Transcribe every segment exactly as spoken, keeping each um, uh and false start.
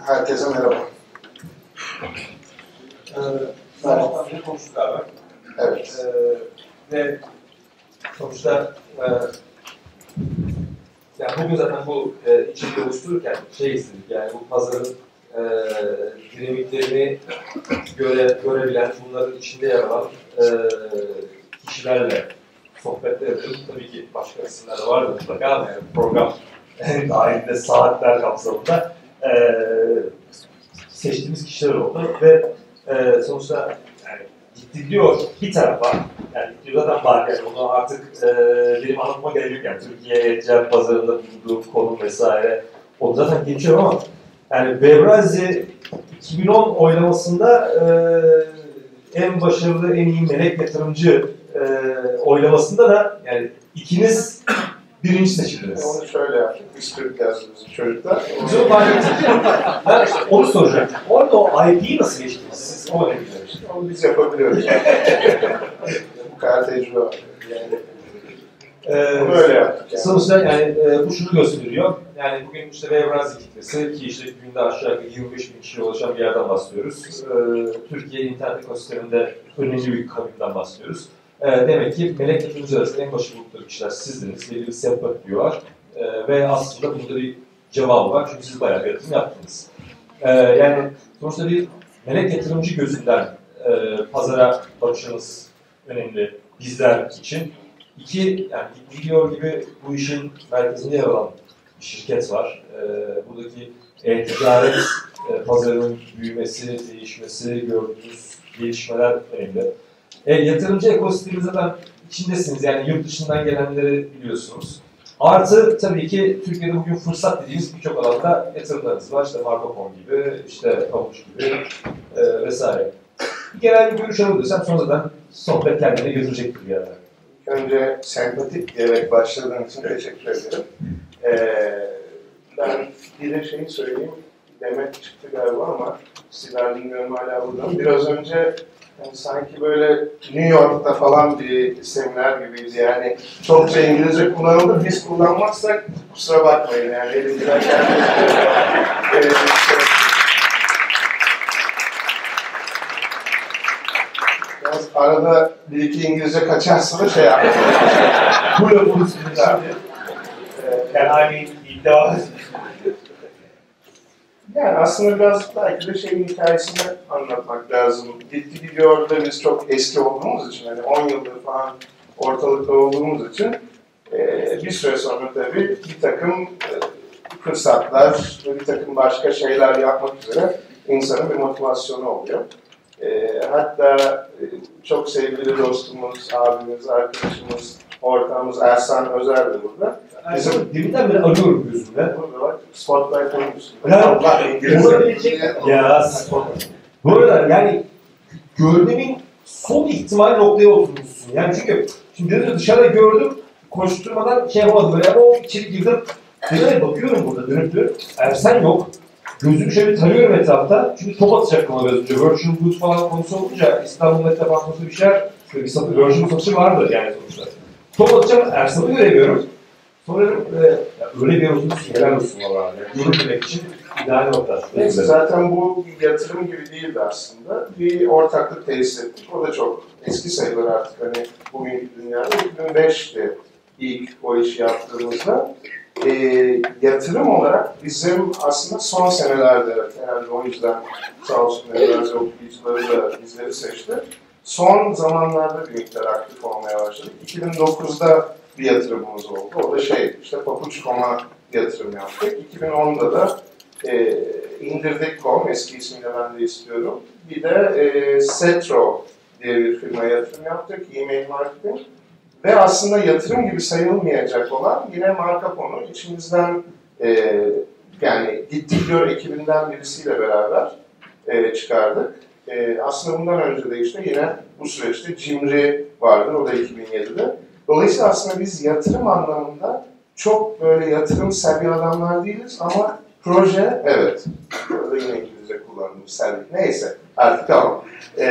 Herkese merhaba. Ee, Merhaba, bir konuştuk galiba. Evet. Ee, ve sonuçta e, yani bugün zaten bu e, içeriği oluştururken şey istedik, yani bu pazarın e, dinamiklerini göre, görebilen, bunların içinde yer alan e, kişilerle sohbetler edelim. Tabii ki başka isimler de vardır mutlaka ama yani program dahilinde saatler kapsamında e, seçtiğimiz kişiler oldu ve e, sonuçta yani gittiliyor bir tarafa, yani gittiliyor zaten var, yani onu artık e, benim anlatmama gerek yok, yani Türkiye'ye cep pazarında bulunduğu konum vesaire o zaten geçiyor ama yani Bevrazi iki bin on oylamasında e, en başarılı, en iyi melek yatırımcı e, oylamasında da yani ikiniz birinci seçildiniz. Onu şöyle yaptık, biz Türk yazdığımız çocuklar. Biz onu paylaştık. Ben işte onu soracağım. Orada o I P'yi nasıl geçtiniz? Siz o ne biliyorsunuz? Onu biz yapabiliyoruz. Bu kadar tecrübe var. Yani, Ee, böyle yaptık yani. Sonuçta yani e, bu şunu gösteriyor. Yani bugün işte Bevrazi kitlesi ki işte günde aşağı yukarı yirmi beş bin kişiye ulaşan bir yerden bahsediyoruz. Ee, Türkiye internet ekosisteminde önemli bir kabimden bahsediyoruz. Ee, demek ki melek yatırımcı arasında en başarılı oldukları kişiler sizdiniz. Belli bir seyahat diyorlar. Ee, ve aslında bunda bir cevabı var. Çünkü siz bayağı bir yatırım yaptınız. Ee, yani sonuçta bir melek yatırımcı gözünden e, pazara bakışınız önemli bizler için. İki, yani Gidiyor gibi bu işin merkezinde yer alan bir şirket var. Ee, buradaki e-ticaret e, pazarının büyümesi, değişmesi, gördüğünüz gelişmeler önemli. E, yatırımcı ekosistemi zaten içindesiniz, yani yurt dışından gelenleri biliyorsunuz. Artı tabii ki Türkiye'de bugün fırsat dediğimiz birçok alanda yatırımlarınız var. İşte Markopon gibi, işte Pavuç gibi e, vesaire. Genel bir görüş alabilirsem sonra zaten sohbet kendine götürecektir bir yerden. Önce sempatik diyerek başladığın için teşekkür ederim. Ee, ben bir de şeyi söyleyeyim, Demet çıktı galiba ama sizler bilmiyorum hala burada. Biraz önce yani sanki böyle New York'ta falan bir seminer gibiydi, yani çokça İngilizce kullanıldı, biz kullanmazsak kusura bakmayın yani elimden geldiğince. Biraz arada bir iki İngilizce kaçarsa da şey yapalım. Bu lafını şimdi. Yani iddia. Yani aslında biraz belki de şeyin hikayesini anlatmak lazım. Gitti gidiyor da biz çok eski olduğumuz için, hani on yıldır falan ortalıkta olduğumuz için e, bir süre sonra tabii bir takım e, fırsatlar ve bir takım başka şeyler yapmak üzere insanın bir motivasyonu oluyor. E, hatta e, çok sevgili dostumuz, abimiz, arkadaşımız, ortağımız Ersan Özer de burada. Bizim deminden beri arıyorum gözümde. Burada bak, Spotlight olmuşsun. Ya, olabilecek ya, Spotlight. Bu arada yani görmemin son ihtimal noktaya oturmuşsun. Yani çünkü şimdi dedim dışarıda gördüm, koşturmadan şey yapamadım böyle ama o içeri girdim. Dedim bakıyorum burada dönüp dönüp, Ersen yok. Gözümü şöyle tarıyorum etrafta. Çünkü top atacak bana biraz önce. Virtual Boot falan konusu olunca İstanbul Met'te bakması bir şeyler, bir satı, Virtual satışı vardı yani sonuçta. Top atacağım, Ersan'ı göremiyorum. Sonra e, öyle bir olsun ki helal olsun valla. Görünmemek için ideal nokta. Neyse zaten bu bir yatırım gibi değildi aslında. Bir ortaklık tesis ettik. O da çok eski sayılır artık, hani bugünkü dünyada. iki bin beşti ilk o işi yaptığımızda. E, yatırım olarak bizim aslında son senelerde, herhalde o yüzden sağ olsun Bevrazi okuyucuları da bizleri seçti. Son zamanlarda bir miktar aktif olmaya başladık. iki bin dokuzda bir yatırımımız oldu. O da şey, işte Papuç nokta com'a yatırım yaptık. iki bin onda da e, indirdik nokta com, eski ismiyle ben de istiyorum. Bir de e, Setro diye bir firmaya yatırım yaptık, e-mail marketing. Ve aslında yatırım gibi sayılmayacak olan yine Markopon'u içimizden e, yani Gitti Gidiyor ekibinden birisiyle beraber e, çıkardık. E, aslında bundan önce de işte yine bu süreçte Cimri vardır, o da iki bin yedide. Dolayısıyla aslında biz yatırım anlamında çok böyle yatırım seviye adamlar değiliz ama proje, evet. Burada yine İngilizce kullandım, sevdik. Neyse artık tamam.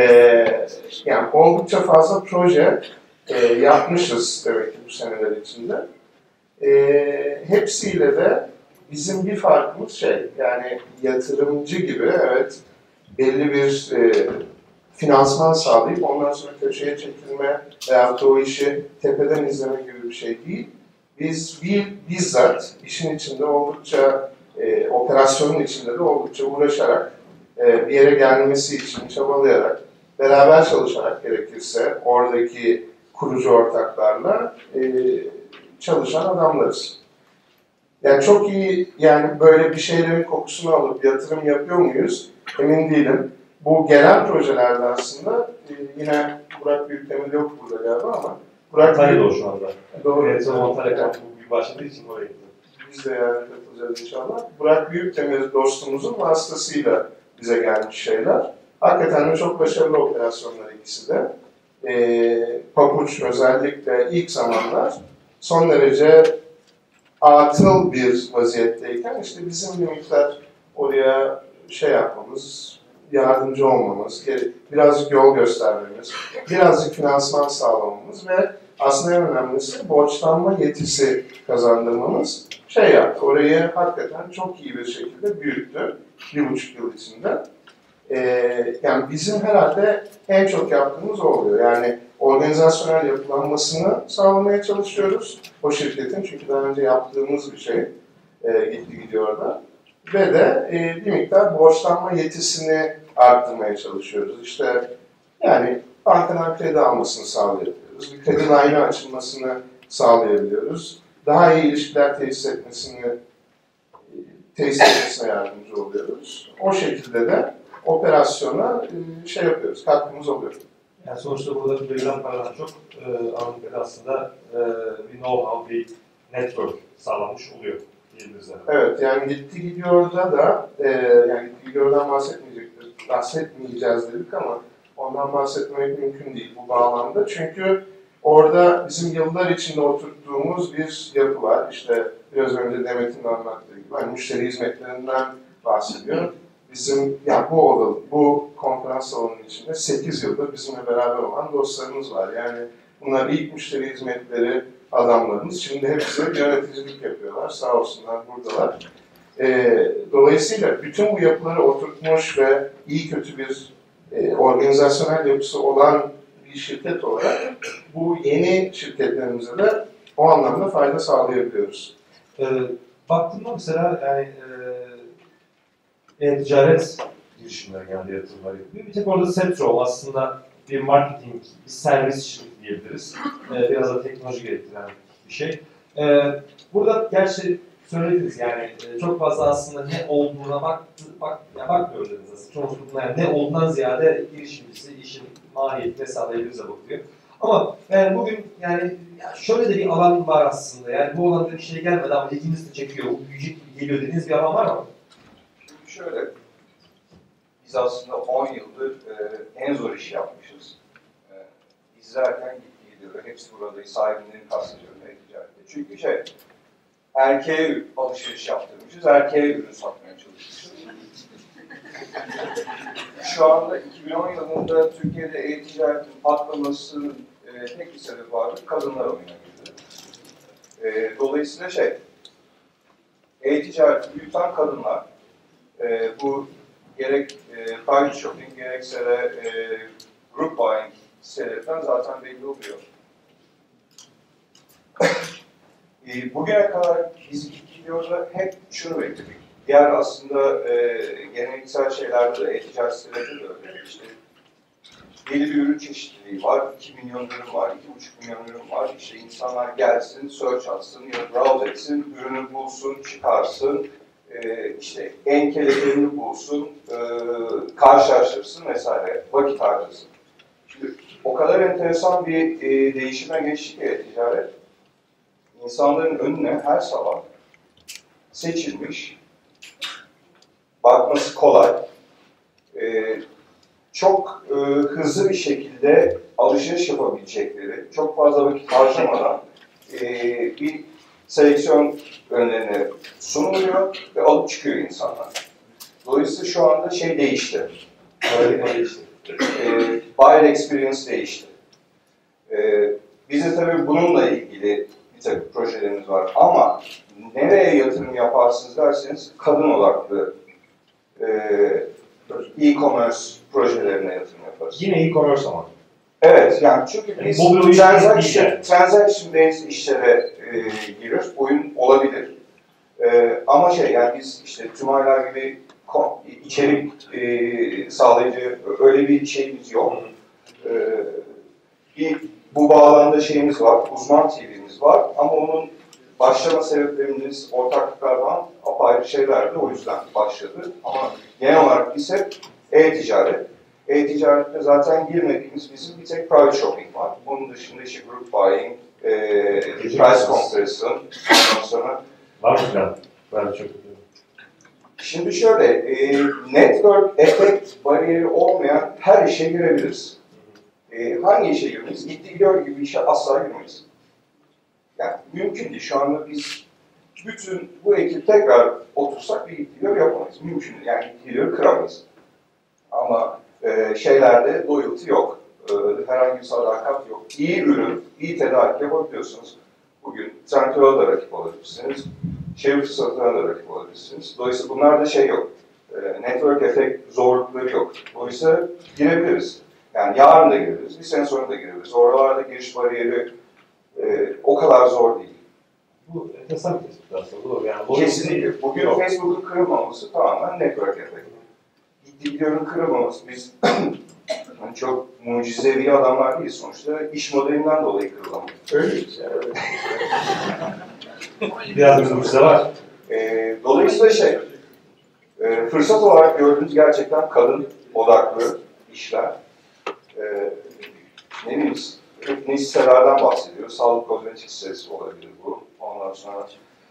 Ee, yani oldukça fazla proje e, yapmışız demek ki bu seneler içinde. E, hepsiyle de bizim bir farkımız şey, yani yatırımcı gibi evet belli bir e, finansman sağlayıp ondan sonra köşeye çekilme veyahut da o işi tepeden izleme gibi bir şey değil. Biz bir, bizzat işin içinde oldukça, e, operasyonun içinde de oldukça uğraşarak, e, bir yere gelmesi için çabalayarak, beraber çalışarak gerekirse oradaki kurucu ortaklarla e, çalışan adamlarız. Yani çok iyi, yani böyle bir şeylerin kokusunu alıp yatırım yapıyor muyuz? Emin değilim. Bu gelen projelerde aslında e, yine Burak Büyükdemir yok burada galiba ama Burak Antalya'da o şu anda. Doğru. Evet, o Antalya kampı bugün başladığı için oraya gidiyor. Biz de yani katılacağız inşallah. Burak Büyükdemir dostumuzun vasıtasıyla bize gelmiş şeyler. Hakikaten de çok başarılı operasyonlar ikisi de. E, Papuç özellikle ilk zamanlar son derece atıl bir vaziyetteyken işte bizim bir miktar oraya şey yapmamız, yardımcı olmamız, birazcık yol göstermemiz, birazcık finansman sağlamamız ve aslında en önemlisi borçlanma yetisi kazandırmamız şey yaptı. Orayı hakikaten çok iyi bir şekilde büyüttü bir buçuk yıl içinde. Ee, yani bizim herhalde en çok yaptığımız o oluyor. Yani organizasyonel yapılanmasını sağlamaya çalışıyoruz. O şirketin çünkü daha önce yaptığımız bir şey e, gitti gidiyor da. Ve de e, bir miktar borçlanma yetisini arttırmaya çalışıyoruz. İşte yani bankadan kredi almasını sağlayabiliyoruz. Bir kredi line'ı açılmasını sağlayabiliyoruz. Daha iyi ilişkiler tesis etmesini tesis etmesine yardımcı oluyoruz. O şekilde de operasyona e, şey yapıyoruz, katkımız oluyor. Yani sonuçta burada verilen paradan çok e, Amerika'da aslında e, bir know-how, bir network sağlanmış oluyor diyebiliriz. Yani. Evet, yani gitti gidiyorda da, e, yani gitti gidiyordan bahsetmeyecektir, bahsetmeyeceğiz dedik ama ondan bahsetmek mümkün değil bu bağlamda. Çünkü orada bizim yıllar içinde oturttuğumuz bir yapı var. İşte biraz önce Demet'in anlattığı gibi, hani müşteri hizmetlerinden bahsediyor. Bizim, yani bu odalı, bu konferans salonunun içinde sekiz yıldır bizimle beraber olan dostlarımız var. Yani bunlar ilk müşteri hizmetleri adamlarımız. Şimdi hepsi yöneticilik yapıyorlar. Sağ olsunlar, buradalar. Ee, dolayısıyla bütün bu yapıları oturtmuş ve iyi kötü bir e, organizasyonel yapısı olan bir şirket olarak bu yeni şirketlerimize de o anlamda fayda sağlayabiliyoruz. Ee, baktığımda mesela yani e, e-ticaret girişimleri geldi, yatırımlar yapılıyor. Bir tek orada Setro aslında bir marketing, bir servis şirketi diyebiliriz. Ee, biraz da teknoloji gerektiren bir şey. Ee, burada gerçi söylediniz yani e, çok fazla aslında ne olduğuna bak, bak, ya bakmıyoruz dediniz aslında. Çoğunlukla yani ne olduğundan ziyade girişimcisi, işin maliyeti vesaire bize bakıyor. Ama yani bugün yani ya şöyle de bir alan var aslında. Yani bu alanda bir şey gelmedi ama ilginizi de çekiyor, bu büyüyecek gibi geliyor dediğiniz bir alan var mı? Şöyle, biz aslında on yıldır e, en zor işi yapmışız. E, izlerken gitti gidiyor. Hepsi burada sahibinin kastediyorum e-ticarette. Çünkü şey, erkeğe alışveriş yaptırmışız, erkeğe ürün satmaya çalışmışız. Şu anda iki bin on yılında Türkiye'de e-ticaretin patlamasının e, tek bir sebebi vardı, kadınlar oyuna girdi. E, dolayısıyla şey, e-ticareti büyüten kadınlar, e, bu gerek e, private shopping, gerekse de e, group buying sitelerinden zaten belli oluyor. e, bugüne kadar biz gidiyorda hep şunu bekledik. Diğer aslında e, geleneksel şeylerde de, e-ticaret sitelerinde de öyle. İşte belli bir ürün çeşitliliği var, iki milyon ürün var, iki buçuk milyon ürün var. İşte insanlar gelsin, search atsın ya da browse etsin, ürünü bulsun, çıkarsın, e, işte en kelebeğini bulsun, e, karşılaştırsın vesaire, vakit harcasın. Şimdi o kadar enteresan bir e, değişime geçti ki e-ticaret, insanların önüne her sabah seçilmiş, bakması kolay, e, çok e, hızlı bir şekilde alışveriş yapabilecekleri, çok fazla vakit harcamadan e, bir seleksiyon önlerine sunuluyor ve alıp çıkıyor insanlar. Dolayısıyla şu anda şey değişti. Öyle değişti. E, buyer experience değişti. E, biz de tabii bununla ilgili bir takım projelerimiz var. Ama nereye yatırım yaparsınız derseniz kadın odaklı e, e-commerce projelerine yatırım yaparız. Yine e-commerce ama. Evet, yani çünkü biz yani transaction, yani. transaction based işlere e, giriyoruz. Oyun olabilir. E, ama şey, yani biz işte Tümaylar gibi içerik e, sağlayıcı öyle bir şeyimiz yok. E, bir bu bağlamda şeyimiz var, uzman T V'miz var ama onun başlama sebeplerimiz ortaklıklardan apayrı şeylerdi, o yüzden başladı. Ama genel olarak ise e-ticaret. E-ticarette zaten girmediğimiz bizim bir tek private shopping var. Onun dışında işte group buying, e, price comparison, ondan sonra... Var mı plan? Ben de çok biliyorum. Şimdi şöyle, e, network effect bariyeri olmayan her işe girebiliriz. E, hangi işe girmeyiz? Gitti gidiyor gibi bir işe asla girmeyiz. Yani mümkün değil. Şu anda biz bütün bu ekip tekrar otursak bir gitti gidiyor yapamayız. Mümkün değil. Yani gitti gidiyor kıramayız. Ama e, şeylerde loyalty yok. E, herhangi bir sadakat yok. İyi ürün, iyi tedarik yapabiliyorsunuz. Bugün Trendyol'a da rakip olabilirsiniz. Çevir satına da rakip olabilirsiniz. Dolayısıyla bunlarda şey yok. E, network effect zorlukları yok. Dolayısıyla girebiliriz. Yani yarın da girebiliriz, bir sene sonra da girebiliriz. Oralarda giriş bariyeri e, o kadar zor değil. Bu enteresan bir tespit aslında. Doğru. Yani kesinlikle. Bugün yok. Facebook'un kırılmaması tamamen network effect. İddiaların kırılmaması. Biz yani çok mucizevi adamlar değiliz. Sonuçta iş modelinden dolayı kırılamıyor. Öyleyiz ya. Öyle. Biraz bir mucize var. E, dolayısıyla şey, e, fırsat olarak gördüğünüz gerçekten kadın odaklı işler. Ee, ne bileyim, ne sitelerden bahsediyoruz. Sağlık kozmetik sitesi olabilir bu. Ondan sonra.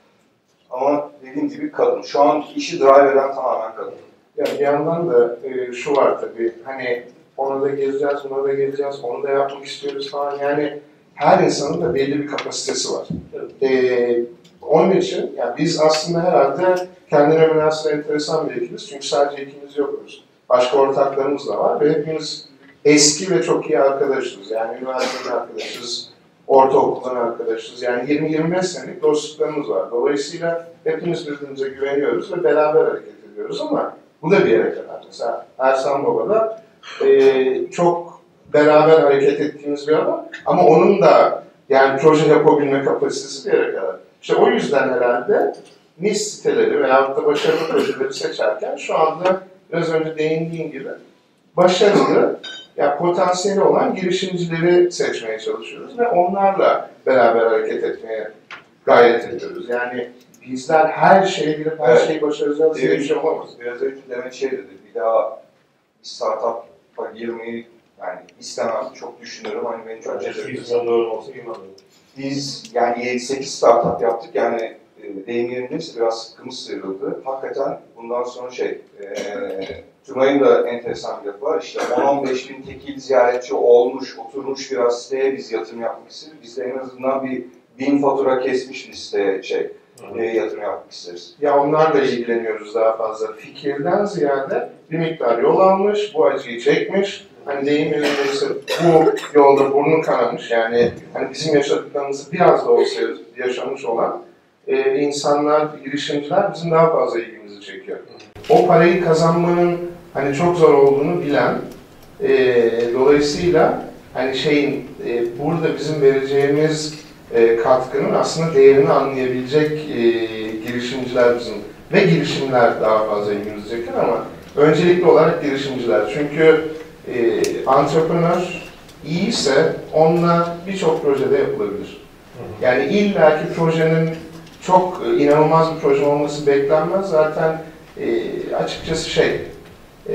Ama dediğim gibi kadın. Şu an işi drive eden tamamen kadın. Ya bir yandan da e, şu var tabii, hani ona da gezeceğiz, buna da gezeceğiz, onu da yapmak istiyoruz falan. Yani her insanın da belli bir kapasitesi var. E, onun için yani biz aslında herhalde kendine münasır enteresan bir ekibiz. Çünkü sadece ikimiz yokuz. Başka ortaklarımız da var ve hepimiz eski ve çok iyi arkadaşız. Yani üniversiteden arkadaşız, ortaokuldan arkadaşız. Yani yirmi yirmi beş senelik dostluklarımız var. Dolayısıyla hepimiz birbirimize güveniyoruz ve beraber hareket ediyoruz ama bu da bir yere kadar. Mesela Ersan Baba da e, çok beraber hareket ettiğimiz bir adam ama onun da yani proje yapabilme kapasitesi bir yere kadar. İşte o yüzden herhalde niş siteleri veyahut da başarılı projeleri seçerken şu anda biraz önce değindiğim gibi başarılı, yani potansiyeli olan girişimcileri seçmeye çalışıyoruz ve onlarla beraber hareket etmeye gayret ediyoruz. Yani bizler her şeyi bilip her evet. şeyi başaracağız diye bir şey olamaz. Biraz önce Demet şey dedi, bir daha startup'a girmeyi yani istemem, çok düşünürüm. Hani beni çok cezbediyor. Biz yani yedi sekiz startup yaptık, yani e, deyim yerindeyse biraz sıkkımız sıyrıldı. Hakikaten bundan sonra şey, e, Tümay'ın da enteresan bir lafı var. İşte on on beş bin tekil ziyaretçi olmuş, oturmuş biraz siteye biz yatırım yapmak isteriz. Biz de en azından bir bin fatura kesmiş bir siteye şey, e, yatırım yapmak isteriz. Ya onlarla ilgileniyoruz daha fazla. Fikirden ziyade bir miktar yol almış, bu acıyı çekmiş. Hani deyim yerindeyse bu yolda burnu kanamış. Yani hani bizim yaşadıklarımızı biraz da olsa yaşamış olan e, insanlar, girişimciler bizim daha fazla ilgimizi çekiyor. O parayı kazanmanın hani çok zor olduğunu bilen, e, dolayısıyla hani şeyin e, burada bizim vereceğimiz e, katkının aslında değerini anlayabilecek e, girişimciler bizim ve girişimler daha fazla ilgimizi çekiyor ama öncelikli olarak girişimciler. Çünkü e, antreprenör iyiyse onunla birçok projede yapılabilir. Yani illaki projenin çok e, inanılmaz bir proje olması beklenmez. Zaten e, açıkçası şey, e,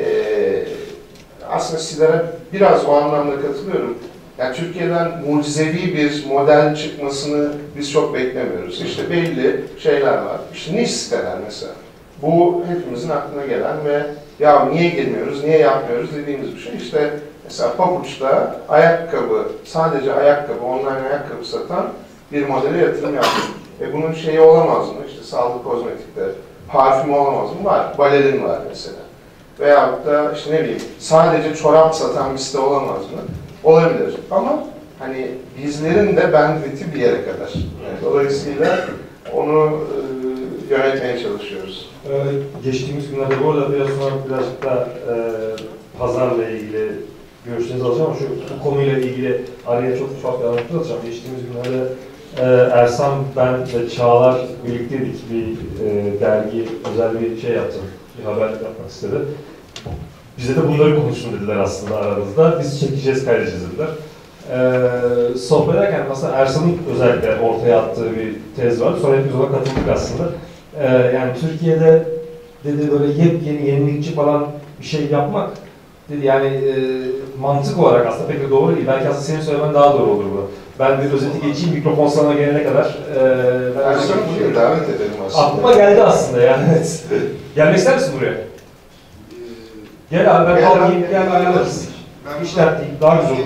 aslında sizlere biraz o anlamda katılıyorum. Yani Türkiye'den mucizevi bir model çıkmasını biz çok beklemiyoruz. İşte belli şeyler var. İşte niş siteler mesela. Bu hepimizin aklına gelen ve ya niye girmiyoruz, niye yapmıyoruz dediğimiz bir şey. İşte mesela pabuçta ayakkabı, sadece ayakkabı, online ayakkabı satan bir modele yatırım yaptık. E bunun şeyi olamaz mı? İşte sağlık kozmetikte, parfüm olamaz mı? Var. Balerin var mesela. Veyahut da işte ne bileyim, sadece çorap satan bir site olamaz mı? Olabilir. Ama hani bizlerin de bandwidth'i bir yere kadar. Yani dolayısıyla onu e, yönetmeye çalışıyoruz. Ee, geçtiğimiz günlerde bu arada biraz sonra birazcık da e, pazarla ilgili görüşlerinizi alacağım ama şu bu konuyla ilgili araya çok ufak bir anlatı alacağım. Geçtiğimiz günlerde e, Ersan, ben ve Çağlar birlikteydik. Bir e, dergi, özel bir şey yaptım. Bir haber yapmak istedi. Bize de bunları konuşun dediler aslında aranızda. Biz çekeceğiz, kaydedeceğiz dediler. Ee, sohbet ederken aslında Ersan'ın özellikle ortaya attığı bir tez vardı. Sonra hepimiz ona katıldık aslında. Ee, yani Türkiye'de dedi böyle yepyeni, yenilikçi falan bir şey yapmak dedi yani e, mantık olarak aslında pek de doğru değil. Belki aslında senin söylemen daha doğru olur bu. Ben bir özeti geçeyim, mikrofon sana gelene kadar. E, Ersan'ı buraya davet edelim aslında. Aklıma geldi aslında yani. Gelmek ister misin buraya? Gel abi, ben Gel alayım, abi. gel ayarlarız. Hiç dert değil, daha güzel olur.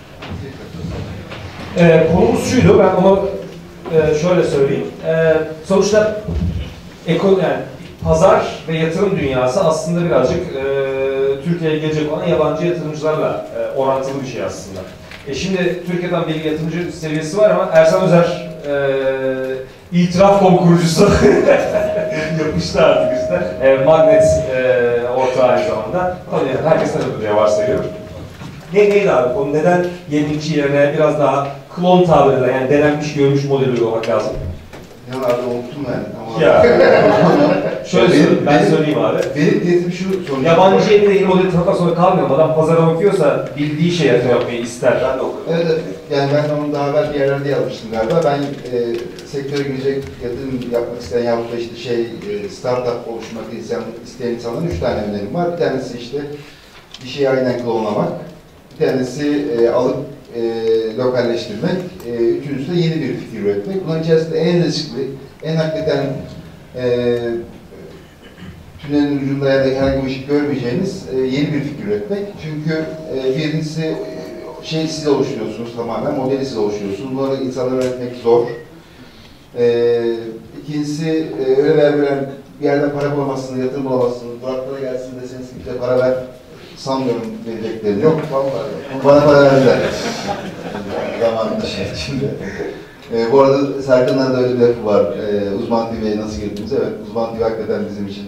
Ee, konumuz şuydu, ben onu e, şöyle söyleyeyim. E, sonuçta ekonomi, yani pazar ve yatırım dünyası aslında birazcık e, Türkiye'ye gelecek olan yabancı yatırımcılarla e, orantılı bir şey aslında. E şimdi Türkiye'den bir yatırımcı seviyesi var ama Ersan Özer e, itiraf konkurucusu yapıştı artık işte. E, Magnet e, ortağı aynı zamanda. Tabii yani herkes tanıdı diye varsayıyorum. Ne, neydi abi konu? Neden yenilikçi yerine biraz daha klon tabiriyle, yani denenmiş, görmüş modeli olmak lazım? Yalan unuttum ben. Ama Ya. Şöyle söyleyeyim, ben söyleyeyim abi. Benim niyetim şu sonucu. Yabancı evine yeni modeli tanıktan sonra kalmıyor. Adam pazara bakıyorsa bildiği şey yatırım yapmayı ister. Ben de okudum. Evet, evet. Yani ben onu daha evvel bir yerlerde yazmıştım galiba. Ben e, sektöre girecek, yatırım yapmak isteyen yahut da işte şey, e, startup oluşturmak isteyen, isteyen insanların üç tane önerim var. Bir tanesi işte bir şeyi aynen klonlamak. Bir tanesi e, alıp e, lokalleştirmek. E, üçüncüsü de yeni bir fikir üretmek. Bunların içerisinde en riskli, en hakikaten e, tünelin ucunda ya da herhangi bir ışık görmeyeceğiniz e, yeni bir fikir üretmek. Çünkü e, birincisi e, şey siz oluşturuyorsunuz tamamen, modeli siz oluşturuyorsunuz. Bunları insanlara öğretmek zor. E, ikincisi e, öyle ver veren bir yerden para bulamazsınız, yatırım bulamazsınız. Duraklara gelsin deseniz ki bize para ver. Sanmıyorum vereceklerini. Yok, vallahi. Bana para verdiler. Zamanında şey içinde. E, bu arada Serkan'ın da öyle bir lafı var. E, Uzman T V'ye nasıl girdiğimiz. Evet, Uzman T V hakikaten bizim için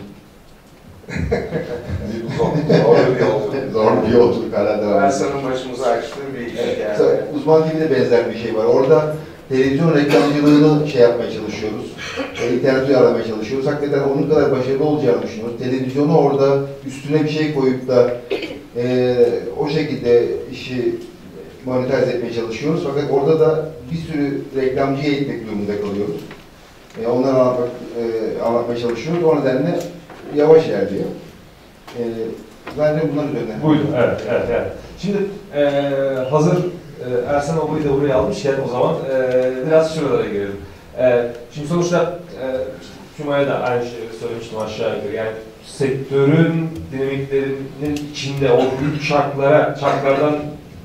Zor bir yolculuk. zor bir yolculuk hala devam ediyor. Ersan'ın başımıza açtığı bir iş Evet, yani. mesela Uzman T V'de benzer bir şey var. Orada televizyon reklamcılığını şey yapmaya çalışıyoruz. E, interneti aramaya çalışıyoruz. Hakikaten onun kadar başarılı olacağını düşünüyoruz. Televizyonu orada üstüne bir şey koyup da e, o şekilde işi monetize etmeye çalışıyoruz. Fakat orada da bir sürü reklamcıya eğitmek durumunda kalıyoruz. E, onları anlatmak, e, anlatmaya çalışıyoruz. O nedenle yavaş ilerliyor. E, bence bunlar üzerine. Buydu, evet, evet, evet. Şimdi e, hazır e, Ersan Oba'yı da buraya almışken o zaman e, biraz şuralara girelim. E, şimdi sonuçta e, Cuma'ya da aynı şeyi söylemiştim aşağı yukarı. Yani sektörün dinamiklerinin içinde o büyük çarklara, çarklardan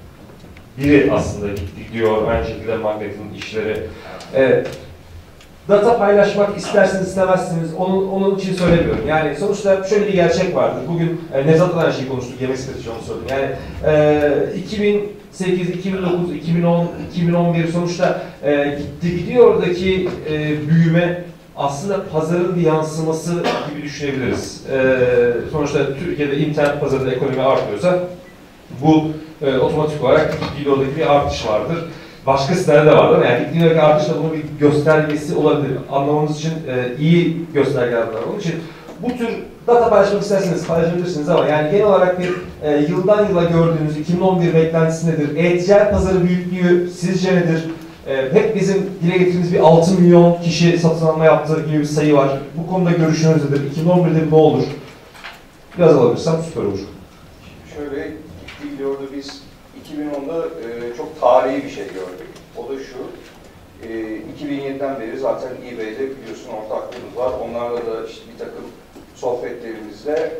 biri aslında gidiyor. Aynı şekilde Magnet'in işleri. E, Data paylaşmak istersiniz istemezsiniz, onun, onun için söylemiyorum. Yani sonuçta şöyle bir gerçek vardır. Bugün e, Nevzat'la aynı şeyi konuştuk, yemek sepeti onu söyledim. Yani e, iki bin sekiz, iki bin dokuz, iki bin on, iki bin on bir sonuçta e, gitti gidiyordaki e, büyüme aslında pazarın bir yansıması gibi düşünebiliriz. E, sonuçta Türkiye'de internet pazarında ekonomi artıyorsa bu e, otomatik olarak gidiyordaki bir artış vardır. Başka sitelerde de vardır. Yani gittiğindeki artış da bunun bir göstergesi olabilir. Anlamamız için e, iyi göstergeler var. Onun için bu tür data paylaşmak isterseniz paylaşabilirsiniz ama yani genel olarak bir e, yıldan yıla gördüğünüz iki bin on bir beklentisi nedir? E-ticaret pazarı büyüklüğü sizce nedir? E, hep bizim dile getirdiğimiz bir altı milyon kişi satın alma yaptığı gibi bir sayı var. Bu konuda görüşünüz nedir? iki bin on birde ne olur? Biraz alabilirsem süper olur. Şöyle gittiği gidiyordu biz iki bin onda e, çok tarihi bir şey gördük. O da şu, e, iki bin yediden beri zaten eBay'de biliyorsun ortaklığımız var. Onlarla da işte bir takım sohbetlerimizde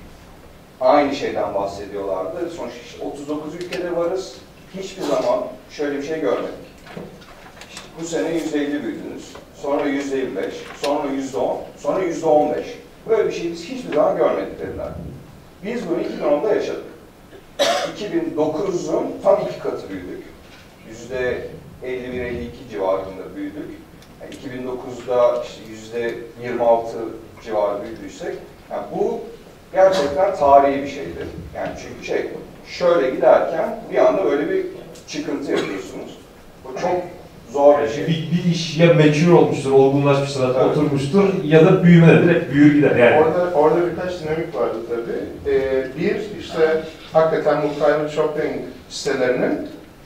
aynı şeyden bahsediyorlardı. Sonuçta işte otuz dokuz ülkede varız. Hiçbir zaman şöyle bir şey görmedik. İşte bu sene yüzde elli büyüdünüz, sonra yüzde yirmi beş, sonra yüzde on, sonra yüzde on beş. Böyle bir şey biz hiçbir zaman görmedik dediler. Biz bunu iki bin onda yaşadık. iki bin dokuzun tam iki katı büyüdük. yüzde elli bir elli iki civarında büyüdük. Yani iki bin dokuzda işte yüzde yirmi altı civarı büyüdüysek, yani bu gerçekten tarihi bir şeydir. Yani çünkü şey, şöyle giderken bir anda öyle bir çıkıntı yapıyorsunuz. Bu çok zor bir şey. Bir, bir iş ya mature olmuştur, olgunlaşmıştır, evet. Oturmuştur ya da büyümedir, hep büyür gider yani. Orada, orada birkaç dinamik vardı tabii. Ee, bir, işte hakikaten bu private shopping sitelerinin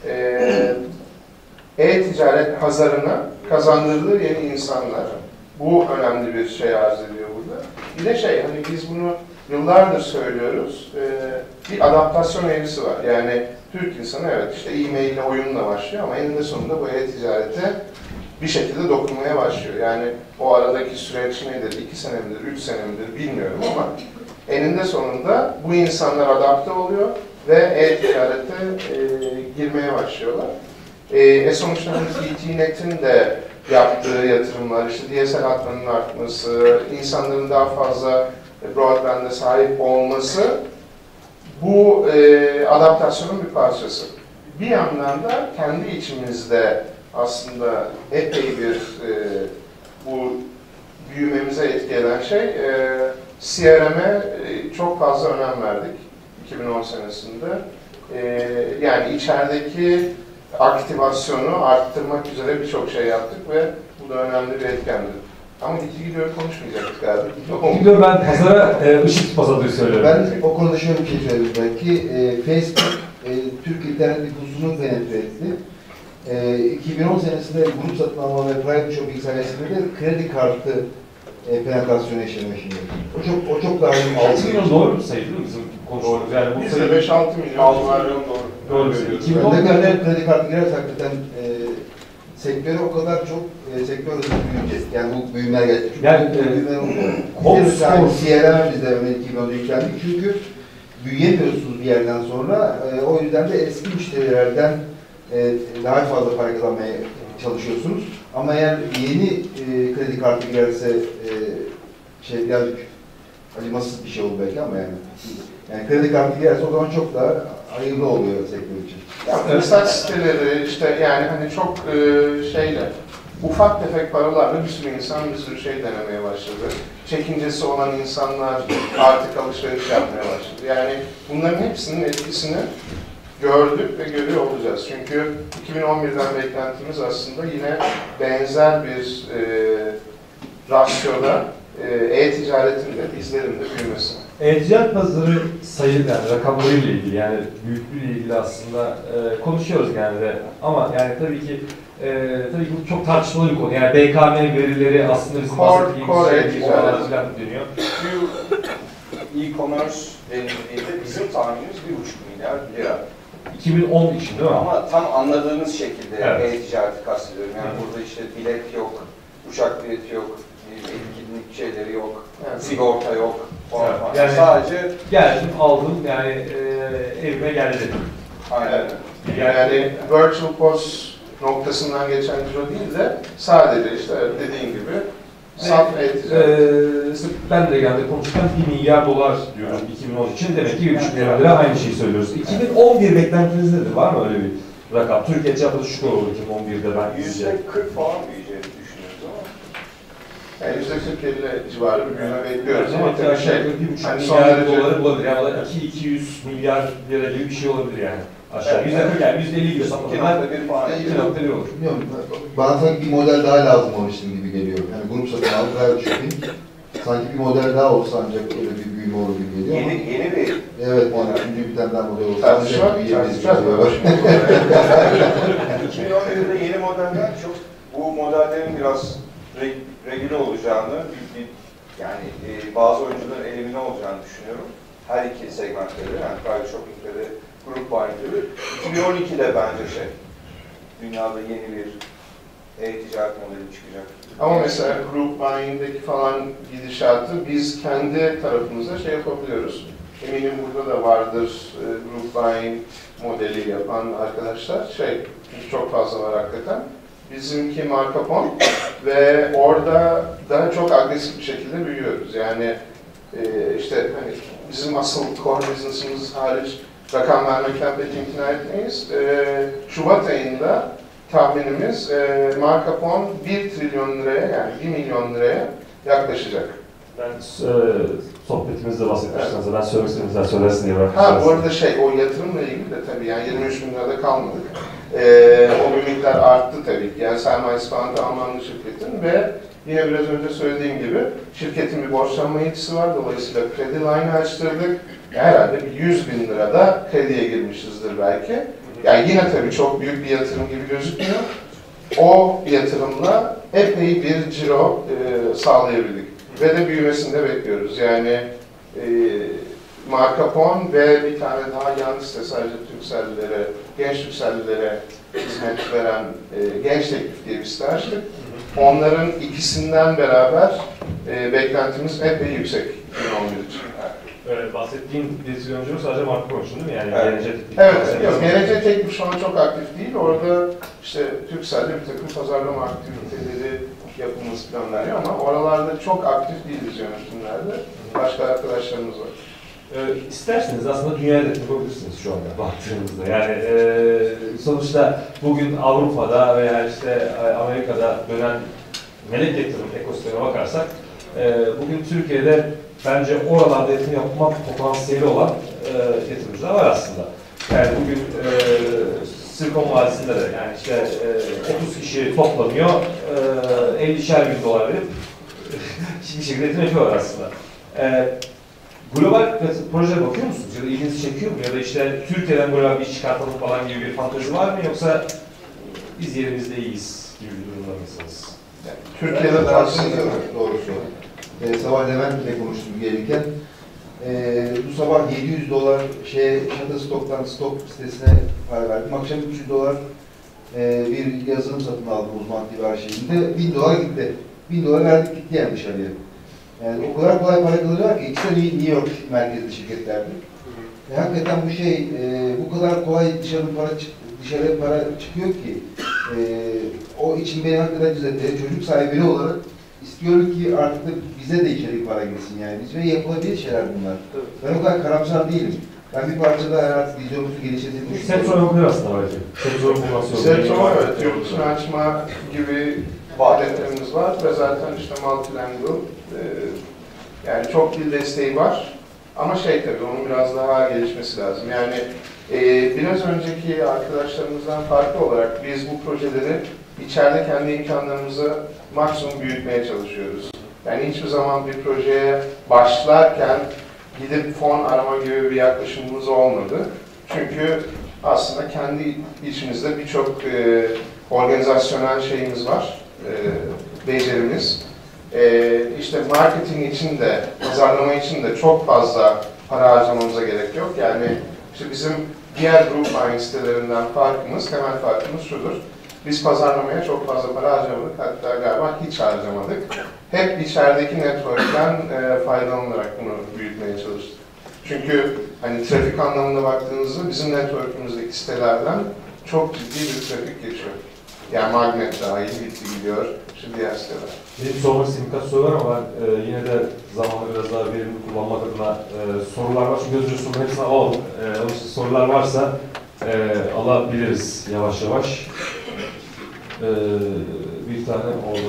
e-ticaret pazarına kazandırdığı yeni insanlar. Bu önemli bir şey arz ediyor burada. Bir de şey, hani biz bunu yıllardır söylüyoruz, ee, bir adaptasyon eğrisi var. Yani Türk insanı evet işte e-mail ile oyunla başlıyor ama eninde sonunda bu e-ticarete bir şekilde dokunmaya başlıyor. Yani o aradaki süreç nedir, iki sene midir, üç sene midir bilmiyorum ama eninde sonunda bu insanlar adapte oluyor ve e-ticarete e, girmeye başlıyorlar. E, e sonuçta E T Net'in de yaptığı yatırımlar, işte D S L hatlarının artması, insanların daha fazla broadband'e sahip olması bu e, adaptasyonun bir parçası. Bir yandan da kendi içimizde aslında epey bir e, bu büyümemize etki eden şey e, C R M'e e, çok fazla önem verdik iki bin on senesinde. E, yani içerideki aktivasyonu arttırmak üzere birçok şey yaptık ve bu da önemli bir etkendir. Ama gitti gidiyor konuşmayacaktık galiba. Gidiyor ben pazara e, ışık tutmasadığı söylüyorum. Ben o konuda şöyle bir şey söyleyeyim belki. E, Facebook, e, Türk internet nüfusunu penetre etti. E, iki bin on senesinde grup satın alma ve private shopping sayesinde de kredi kartı e, penetrasyonu yaşanıyor şimdi. O çok, o çok daha iyi. altı milyon doğru mu sayı değil mi bizim konuştuğumuz? Yani bu Biz de beş altı milyon civarı doğru. Doğru. iki bin on ne kredi kartı girerse hakikaten e, sektörü o kadar çok e, sektör hızlı büyüyecek. Yani bu büyümeler gelecek. Yani e, büyümeler oluyor. Biz de C R M biz de örneğin iki bin onda yüklendik çünkü büyüyemiyorsunuz bir yerden sonra. E, o yüzden de eski müşterilerden e, daha fazla para kazanmaya çalışıyorsunuz. Ama eğer yeni e, kredi kartı girerse e, şey birazcık acımasız bir şey olur belki ama yani yani kredi kartı girerse o zaman çok daha hayırlı oluyor sektör için. Ya mesaj siteleri işte yani hani çok e, şeyle ufak tefek paralarla bir sürü insan bir sürü şey denemeye başladı. Çekincesi olan insanlar artık alışveriş yapmaya başladı. Yani bunların hepsinin etkisini gördük ve görüyor olacağız. Çünkü iki bin on birden beklentimiz aslında yine benzer bir e, rasyoda e-ticaretin de bizlerin de büyümesi. E-ticaret pazarı sayı yani rakamlarıyla ilgili yani büyüklüğüyle ilgili aslında e, konuşuyoruz genelde ama yani tabii ki e, tabii ki bu çok tartışmalı bir konu. Yani B K M verileri aslında bizim bahsettiğimiz şey değil, oralar falan dönüyor. Bu e-commerce denildiğinde bizim tahminimiz bir buçuk milyar lira. iki bin on için değil mi? Ama tam anladığınız şekilde evet. E-ticareti kastediyorum. Yani evet. Burada işte bilet yok, uçak bileti yok, etkinlik şeyleri yok, evet. Sigorta yok. Evet. Yani sadece geldim, aldım yani e, evime geldi dedim. Aynen. Yani, yani virtual P O S noktasından geçen ciro değil de sadece işte dediğin gibi saf e-ticaret. E, ben de geldi konuşurken bir milyar dolar diyorum iki bin on için. Demek ki bir buçuk milyar lira aynı şeyi söylüyoruz. iki bin on bir beklentiniz nedir? Var mı öyle bir rakam? Türkiye çapında şu kadar olur iki bin on birde ben yüzde kırk falan büyüyeceğini düşünüyoruz ama. Yani yüzde kırk elli civarı bir büyüme bekliyoruz ama ama tabii şey, bir buçuk hani milyar doları bulabilir. Yani iki iki yüz milyar lira gibi bir şey olabilir yani. Aşağı yüzde kırk yani yüzde elli gibi satmadım. iki nokta bir olur. Bilmiyorum. Bana sanki bir model daha lazım onun için gibi geliyor. Yani grup satın aldı, private shopping. Sanki bir model daha olsa ancak öyle bir büyüme olur gibi geliyor. Yeni, yeni bir evet, yani üçüncü bir tane daha model olsa tartışma, ancak büyüyemeyiz. iki bin on birde yeni modeller çok, bu modellerin biraz re, regüle olacağını, bir, bir, yani e, bazı oyuncuların elimine olacağını düşünüyorum. Her iki segmentte de, yani private shopping'de de, group buying'de de. iki bin on ikide bence şey, dünyada yeni bir e-ticaret modeli çıkacak. Ama mesela group buying'deki falan gidişatı biz kendi tarafımızda şey yapabiliyoruz. Eminim burada da vardır e, group buying modeli yapan arkadaşlar. Şey, çok fazla var hakikaten. Bizimki Marco Polo ve orada daha çok agresif bir şekilde büyüyoruz. Yani e, işte hani bizim asıl core business'ımız hariç rakam vermekten pek imtina etmeyiz. E, Şubat ayında tahminimiz e, Markapon bir trilyon liraya yani bir milyon liraya yaklaşacak. Ben e, sohbetimizde bahsetmiştiniz. Ben söylemek istediğimizden söylersin diye bırakmıştım. Ha bu arada şey, o yatırımla ilgili de tabii yani yirmi üç bin lirada kalmadık. Ee, o bir miktar arttı tabii ki. Yani sermayesi falan da Almanlı şirketin ve yine biraz önce söylediğim gibi şirketin bir borçlanma yetisi var. Dolayısıyla kredi line açtırdık. Herhalde bir yüz bin lirada krediye girmişizdir belki. Yani yine tabii çok büyük bir yatırım gibi gözükmüyor. O yatırımla epey bir ciro e, sağlayabildik. Ve de büyümesini de bekliyoruz. Yani e, Markapon ve bir tane daha yan site sadece Türksellilere, genç Türksellilere hizmet veren e, Genç Teklif diye bir site açtık. Onların ikisinden beraber e, beklentimiz epey yüksek iki bin on bir için. Evet, bahsettiğin bir trilyoncu sadece Markapon için değil mi? Yani Evet. gelecek teklif. Evet, yok, gelecek teklif şu an çok aktif değil. Orada işte Türksell'de bir takım pazarlama aktiviteleri yapılması planlanıyor ama oralarda çok aktif değiliz yönetimlerde. Başka arkadaşlarımız var. Ee, isterseniz aslında dünyaya da yapabilirsiniz şu anda baktığınızda. Yani e, sonuçta bugün Avrupa'da veya işte Amerika'da dönen melek yatırım ekosisteme bakarsak e, bugün Türkiye'de bence oralarda yatırım yapma potansiyeli olan e, yatırımcılar var aslında. Yani bugün e, Silikon Vadisi'nde de yani işte e, otuz kişi toplanıyor, e, ellişer bin dolar verip bir şekilde yatırım yapıyorlar aslında. E, global projeye bakıyor musunuz? Ya da ilginizi çekiyor mu? Ya da işte Türkiye'den global bir iş çıkartalım falan gibi bir fantezi var mı? Yoksa biz yerimizde iyiyiz gibi bir durumda mısınız? Yani Türkiye'de tavsiye doğrusu. Ee, sabah Levent'le konuştum gelirken. Ee, bu sabah yedi yüz dolar şey Shutterstock'tan stok sitesine para verdim. Akşam üç yüz dolar e, bir yazılım satın aldım uzman gibi arşivinde. bin dolar gitti. bin dolar verdik gitti yani dışarıya. Yani o kadar kolay para kalıyorlar ki ikisi de New York merkezli şirketlerdi. E, hakikaten bu şey e, bu kadar kolay dışarı para dışarı para çıkıyor ki e, o için beni hakikaten güzel. Çocuk sahibi olarak istiyorum ki artık da bize de içerik para girsin yani. Biz yapılabilir şeyler bunlar. Ben o kadar karamsar değilim. Ben bir parçada artık vizyonumuzu geliştirdiğini düşünüyorum. Setron yapılır aslında belki. Setron bulması Setron evet, yurt dışına açma gibi hedeflerimiz var ve zaten işte multilingual e, yani çok dil desteği var. Ama şey tabii onun biraz daha gelişmesi lazım. Yani e, biraz önceki arkadaşlarımızdan farklı olarak biz bu projeleri içeride kendi imkanlarımızı maksimum büyütmeye çalışıyoruz. Yani hiçbir zaman bir projeye başlarken gidip fon arama gibi bir yaklaşımımız olmadı. Çünkü aslında kendi içimizde birçok e, organizasyonel şeyimiz var, e, becerimiz. E, işte marketing için de, pazarlama için de çok fazla para harcamamıza gerek yok. Yani işte bizim diğer group buying sitelerinden farkımız, temel farkımız şudur. Biz pazarlamaya çok fazla para harcamadık, hatta galiba hiç harcamadık. Hep içerideki network'ten e, faydalanarak bunu büyütmeye çalıştık. Çünkü hani trafik anlamında baktığınızda bizim network'ümüzdeki sitelerden çok ciddi bir trafik geçiyor. Yani Magnet dahil gitti gidiyor, şimdi diğer siteler. Benim sormak istediğim birkaç soru var ama ben e, yine de zamanı biraz daha verimli kullanmak adına e, sorular var. Çünkü gözünü sorunun hepsini alalım. E, onun için sorular varsa e, alabiliriz yavaş yavaş. E, bir tane oldu.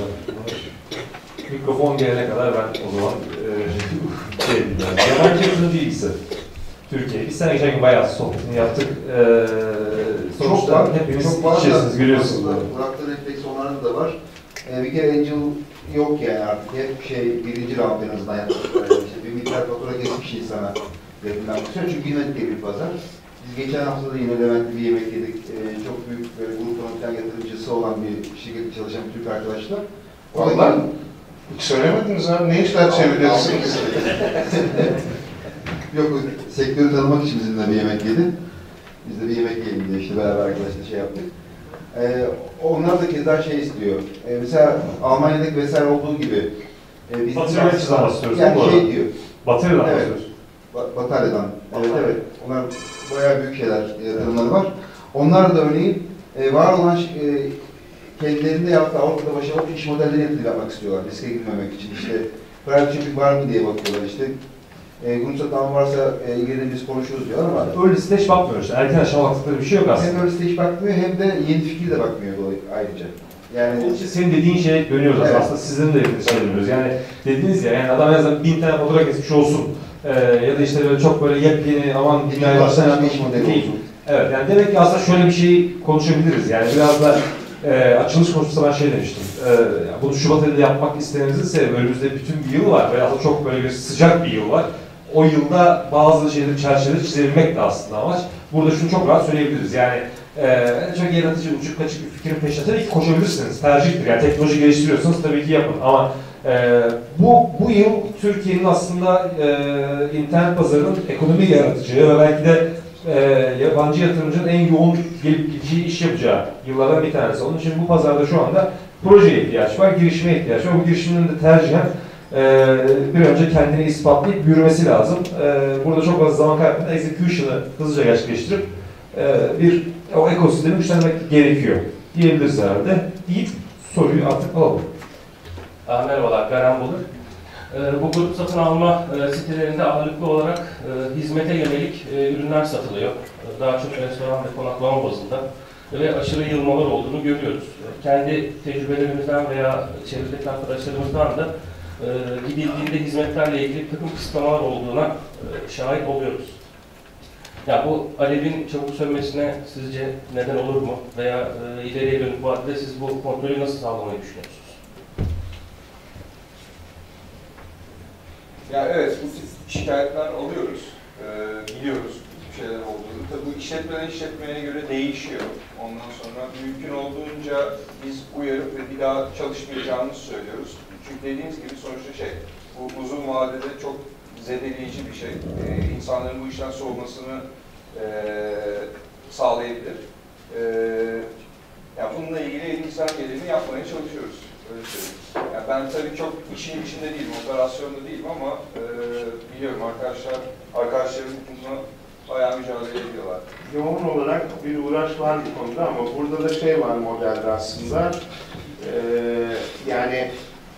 Mikrofon gelene kadar ben o zaman e, şey diyeyim yani. Yabancı yatırımcı ilgisi. Türkiye. Biz sen geçen gün bayağı sohbetini yaptık. E, sonuçta çok var, hepiniz çok var içerisiniz, görüyorsunuz. Burak'ta refleks onların da var. Ee, bir kere Angel yok yani artık. Hep şey birinci round en azından yaptık. İşte bir miktar fatura kesmiş insana yapılan bir şey. Çünkü kıymetli bir pazar. Biz geçen hafta da yine Levent'te bir yemek yedik. Ee, çok büyük böyle grup yöneten yatırımcısı olan bir şirkette çalışan bir Türk arkadaşlar. Vallahi hiç söylemediniz abi, ne işler çeviriyorsunuz? Yok, sektörü tanımak için bizimle bir yemek yedi. Biz de bir yemek yiyelim diye işte beraber arkadaşlar şey yaptık. Ee, onlar da keza şey istiyor. Ee, mesela Almanya'daki vesaire olduğu gibi e, biz Batarya'dan bahsediyoruz yani bu şey arada. diyor. Batarya'dan Evet. bahsediyoruz. Ba- Batarya'dan. Evet evet. Onlar bayağı büyük şeyler, yatırımları var. Onlar da örneğin e, var olan e, kendilerinde yaptığı Avrupa'da başarılı iş modelleri yapmak istiyorlar. Riske girmemek için işte private shopping var mı diye bakıyorlar işte. E, bunun tamam varsa e, ileride biz konuşuruz diyor ama Early stage bakmıyor işte. Erken aşama baktıkları bir şey yok aslında. hem öyle stage bakmıyor hem de yeni fikir de bakmıyor ayrıca. Yani Onun için senin dediğin şeye dönüyoruz Evet. aslında. Sizin de dediğiniz şeye dönüyoruz. Yani dediniz ya, yani adam en azından bin tane fatura kesmiş olsun. Ee, ya da işte böyle çok böyle yepyeni aman dünyaya başlayan bir iş modeli değil. olsun. Evet, yani demek ki aslında şöyle bir şey konuşabiliriz. Yani biraz da e, açılış konuşmasında ben şey demiştim. E, bunu Şubat ayında yapmak istememizin sebebi önümüzde bütün bir yıl var ve aslında çok böyle bir sıcak bir yıl var. O yılda bazı şeyleri, çerçeveleri çizebilmek de aslında amaç. Burada şunu çok rahat söyleyebiliriz. Yani e, çok yaratıcı, uçuk kaçık bir fikrin peşine tabii ki koşabilirsiniz. Tercihtir. Yani teknoloji geliştiriyorsanız tabii ki yapın. Ama e, bu bu yıl Türkiye'nin aslında e, internet pazarının ekonomi yaratıcı ve belki de e, yabancı yatırımcının en yoğun gelip gideceği iş yapacağı yıllardan bir tanesi. Onun için bu pazarda şu anda projeye ihtiyaç var, girişime ihtiyaç var. Bu girişimin de tercihen Ee, bir önce kendini ispatlayıp büyümesi lazım. Ee, burada çok fazla zaman kaybetmeden execution'ı hızlıca gerçekleştirip e, bir o ekosistemi güçlendirmek gerekiyor diyebiliriz herhalde. Deyip soruyu artık alalım. Aa, merhabalar, Beren Bulur. Ee, bu grup satın alma e, sitelerinde ağırlıklı olarak e, hizmete yönelik e, ürünler satılıyor. E, daha çok restoran ve konaklama bazında ve aşırı yığılmalar olduğunu görüyoruz. E, kendi tecrübelerimizden veya çevredeki arkadaşlarımızdan da e, gidildiğinde hizmetlerle ilgili bir takım kısıtlamalar olduğuna e, şahit oluyoruz. Ya bu alevin çabuk sönmesine sizce neden olur mu? Veya e, ileriye dönük vadede siz bu kontrolü nasıl sağlamayı düşünüyorsunuz? Ya evet, bu tip şikayetler alıyoruz, ee, biliyoruz bu tip şeyler olduğunu. Tabii bu işletmeden işletmeye göre değişiyor. Ondan sonra mümkün olduğunca biz uyarıp ve bir daha çalışmayacağımızı söylüyoruz. Çünkü dediğiniz gibi sonuçta şey, bu uzun vadede çok zedeleyici bir şey. Ee, insanların bu işten soğumasını e, sağlayabilir. Ee, yani bununla ilgili elimizden geleni yapmaya çalışıyoruz. Öyle söyleyeyim. Yani ben tabii çok işin içinde değilim, operasyonda değilim ama e, biliyorum arkadaşlar, arkadaşlarım bununla bayağı mücadele ediyorlar. Yoğun olarak bir uğraş var bu konuda ama burada da şey var modelde aslında. Ee, yani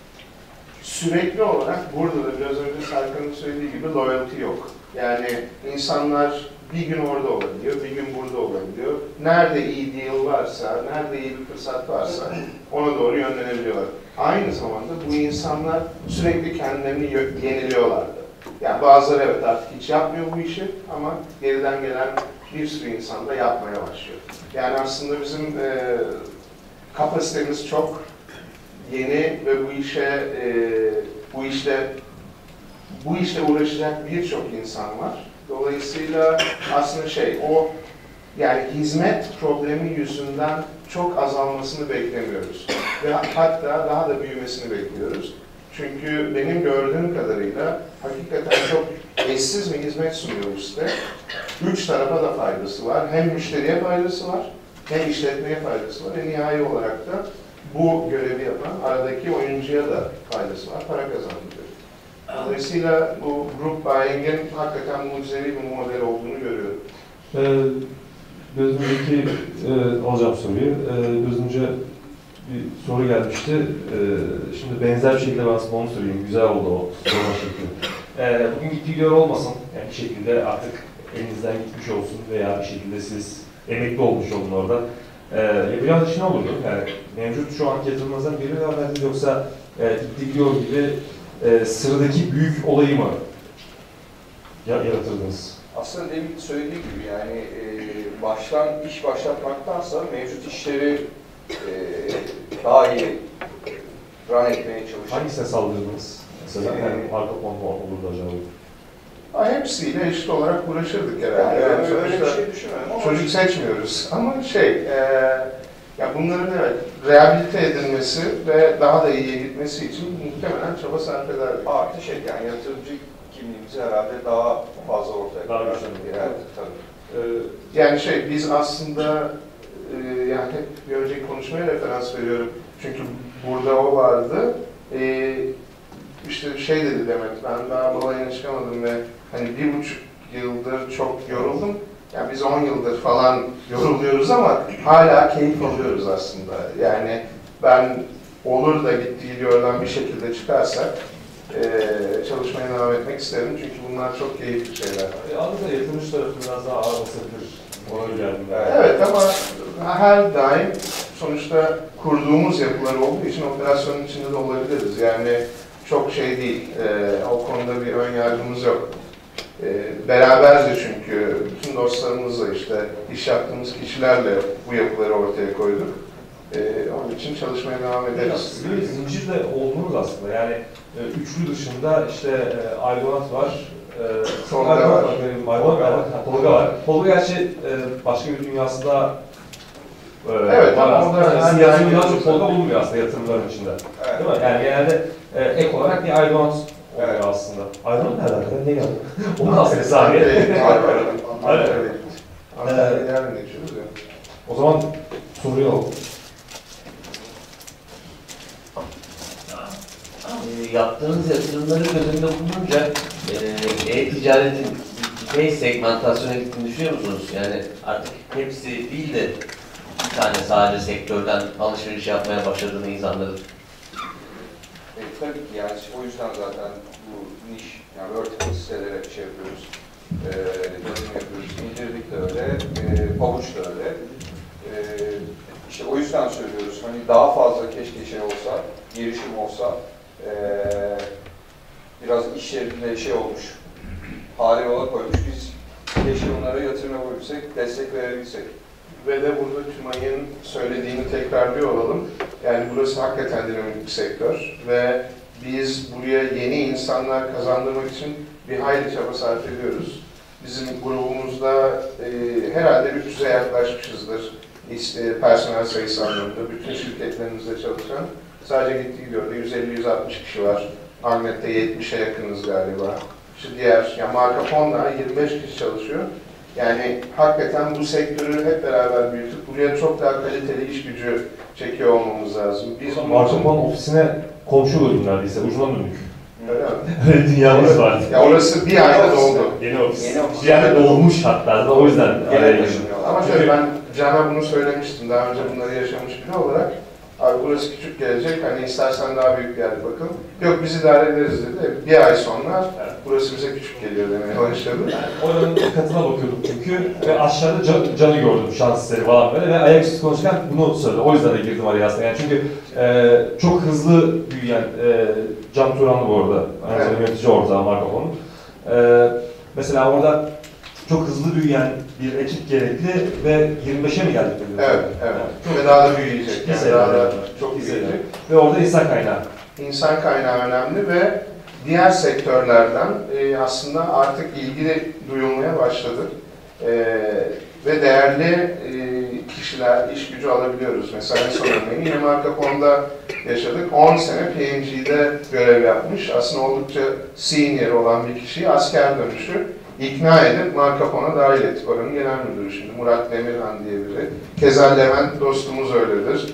sürekli olarak burada da biraz önce Serkan'ın söylediği gibi loyalty yok. Yani insanlar bir gün orada olabiliyor, bir gün burada olabiliyor. Nerede iyi deal varsa, nerede iyi bir fırsat varsa ona doğru yönlenebiliyorlar. Aynı zamanda bu insanlar sürekli kendilerini yeniliyorlardı. Yani bazıları evet artık hiç yapmıyor bu işi ama geriden gelen bir sürü insan da yapmaya başlıyor. Yani aslında bizim e, kapasitemiz çok yeni ve bu işe e, bu işle bu işle uğraşacak birçok insan var. Dolayısıyla aslında şey o yani hizmet problemi yüzünden çok azalmasını beklemiyoruz. Ve hatta daha da büyümesini bekliyoruz. Çünkü benim gördüğüm kadarıyla hakikaten çok eşsiz bir hizmet sunuyoruz site. Üç tarafa da faydası var. Hem müşteriye faydası var, hem işletmeye faydası var. Ve nihai olarak da bu görevi yapan aradaki oyuncuya da faydası var, para kazandırıyor. Dolayısıyla bu group buying'in hakikaten mucizevi bir model olduğunu görüyorum. Ee, biraz önceki, e, alacağım soruyu, ee, biraz önce bir soru gelmişti. Ee, şimdi benzer bir şekilde ben aslında onu söyleyeyim, güzel oldu o sorma şekli. Ee, bugün gitti gidiyor olmasın, yani bir şekilde artık elinizden gitmiş olsun veya bir şekilde siz emekli olmuş olun orada. Ee, yapacağınız iş ne olurdu? Yani mevcut şu anki yatırımlarınızdan biri mi verdiniz yoksa e, gitti gidiyor gibi e, sıradaki büyük olayı mı ya, yaratırdınız? Aslında demin söylediği gibi yani e, baştan iş başlatmaktansa mevcut işleri e, daha iyi run etmeye çalışmak. Hangisine saldırdınız? Mesela Ee, yani arka fon mu olurdu acaba? Ha, hepsiyle eşit olarak uğraşırdık herhalde. Yani, Yani öyle, öyle bir sonuçta şey düşünmüyorum ama çocuk seçmiyoruz. Ama şey, e, ya bunların evet rehabilite edilmesi ve daha da iyiye gitmesi için muhtemelen çaba sarf ederdik. artı şey yani yatırımcı kimliğimizi herhalde daha fazla ortaya Daha koyardık. güçlendirdik. Evet, tabii. Ee, yani şey, biz aslında e, yani hep bir önceki konuşmaya referans veriyorum. Çünkü burada o vardı. E, işte şey dedi Demet, ben daha balayına çıkamadım ve hani bir buçuk yıldır çok yoruldum. Yani biz on yıldır falan yoruluyoruz ama hala keyif alıyoruz aslında. Yani ben olur da gitti gidiyordan bir şekilde çıkarsak e, çalışmaya devam etmek isterim. Çünkü bunlar çok keyifli şeyler. E, Aslında yatırımcı tarafı biraz daha ağır basabilir. Ona geldim ben. Evet ama her daim sonuçta kurduğumuz yapılar olduğu için operasyonun içinde de olabiliriz. Yani çok şey değil, e, o konuda bir ön yargımız yok. E, beraberce çünkü bütün dostlarımızla işte iş yaptığımız kişilerle bu yapıları ortaya koyduk. E, onun için çalışmaya devam ederiz. Bir zincir de olduğumuz aslında. Yani e, üçlü dışında işte e, Aydoğan var. E, Tolga var. Tolga var. Tolga var. Tolga gerçi e, başka bir dünyasında e, evet, var ama aslında. o da Yani yatırımdan çok Tolga bulunmuyor aslında yatırımların içinde. Evet. Değil mi? Yani genelde e, ek olarak bir Aydoğan oluyor Evet. aslında. Aydoğan nereden kadar ne geldi? Onu aslında sahibi. Antalya'ya Antalya'ya geçiyoruz ya. O zaman soruyu alalım. E, yaptığınız yatırımları göz önünde bulununca e, e-ticaretin ne segmentasyona gittiğini düşünüyor musunuz? Yani artık hepsi değil de bir tane sadece sektörden alışveriş yapmaya başladığını insanların. E, tabii ki yani o yüzden zaten bu niş, yani vertical sitelere şey yapıyoruz, e, yazım yapıyoruz, indirdik de öyle, e, pabuç da öyle. E, işte o yüzden söylüyoruz, hani daha fazla keşke şey olsa, girişim olsa, e, biraz iş yerinde şey olmuş, hali yola koymuş, biz keşke onlara yatırım yapabilsek, destek verebilsek. Ve de burada Tümay'ın söylediğini tekrarlıyor olalım. Yani burası hakikaten dinamik bir sektör ve biz buraya yeni insanlar kazandırmak için bir hayli çaba sarf ediyoruz. Bizim grubumuzda e, herhalde üç yüze yaklaşmışızdır işte, personel sayısı anlamında. Bütün şirketlerimizde çalışan sadece gitti gidiyor da yüz elli yüz altmış kişi var. Ahmet'te yetmişe yakınız galiba. İşte diğer, yani Marco Polo'da yirmi beş kişi çalışıyor. Yani hakikaten bu sektörü hep beraber büyütüp buraya çok daha kaliteli iş gücü çekiyor olmamız lazım. Biz Marco Polo ofisine komşu bölüm neredeyse, ucundan döndük. Öyle mi? Öyle dünyamız var. Ya orası bir ayda doldu. Yeni ofis. Yeni ofis. Bir yerde dolmuş hatta, o yüzden araya girdim. Ama şöyle ben Can'a bunu söylemiştim, daha önce bunları yaşamış biri olarak. Abi burası küçük gelecek, hani istersen daha büyük bir yerde bakın. Yok biz idare ederiz dedi. Bir ay sonra burası bize küçük geliyor demeye başladı. Oranın katına bakıyordum çünkü ve aşağıda can, Can'ı gördüm, şans eseri falan böyle ve ayaküstü konuşurken bunu söyledi. O yüzden de girdim araya aslında. Yani çünkü e, çok hızlı büyüyen, e, Can Turanlı bu arada, aynı zamanda Evet. yönetici orada Marco Polo'nun. E, mesela orada çok hızlı büyüyen bir ekip gerekli ve yirmi beşe mi geldik? Evet, evet. Ve daha da büyüyecek. Yani daha da çok büyüyecek. Ve orada insan kaynağı. İnsan kaynağı önemli ve diğer sektörlerden e, aslında artık ilgi duyulmaya başladı. E, ve değerli e, kişiler, iş gücü alabiliyoruz. Mesela en son örneğin yine Marco Polo'da yaşadık. on sene P and G'de görev yapmış. Aslında oldukça senior olan bir kişiyi asker dönüşü ikna edip Marco Polo'na dahil ettik. Oranın genel müdürü şimdi Murat Demirhan diye biri. Keza Levent dostumuz öyledir.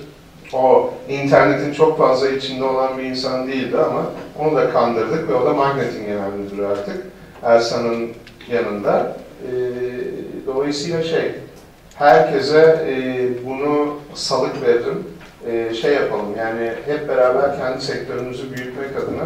O internetin çok fazla içinde olan bir insan değildi ama onu da kandırdık ve o da Magnet'in genel müdürü artık. Ersan'ın yanında. E, dolayısıyla şey, herkese e, bunu salık veririm. E, şey yapalım yani hep beraber kendi sektörümüzü büyütmek adına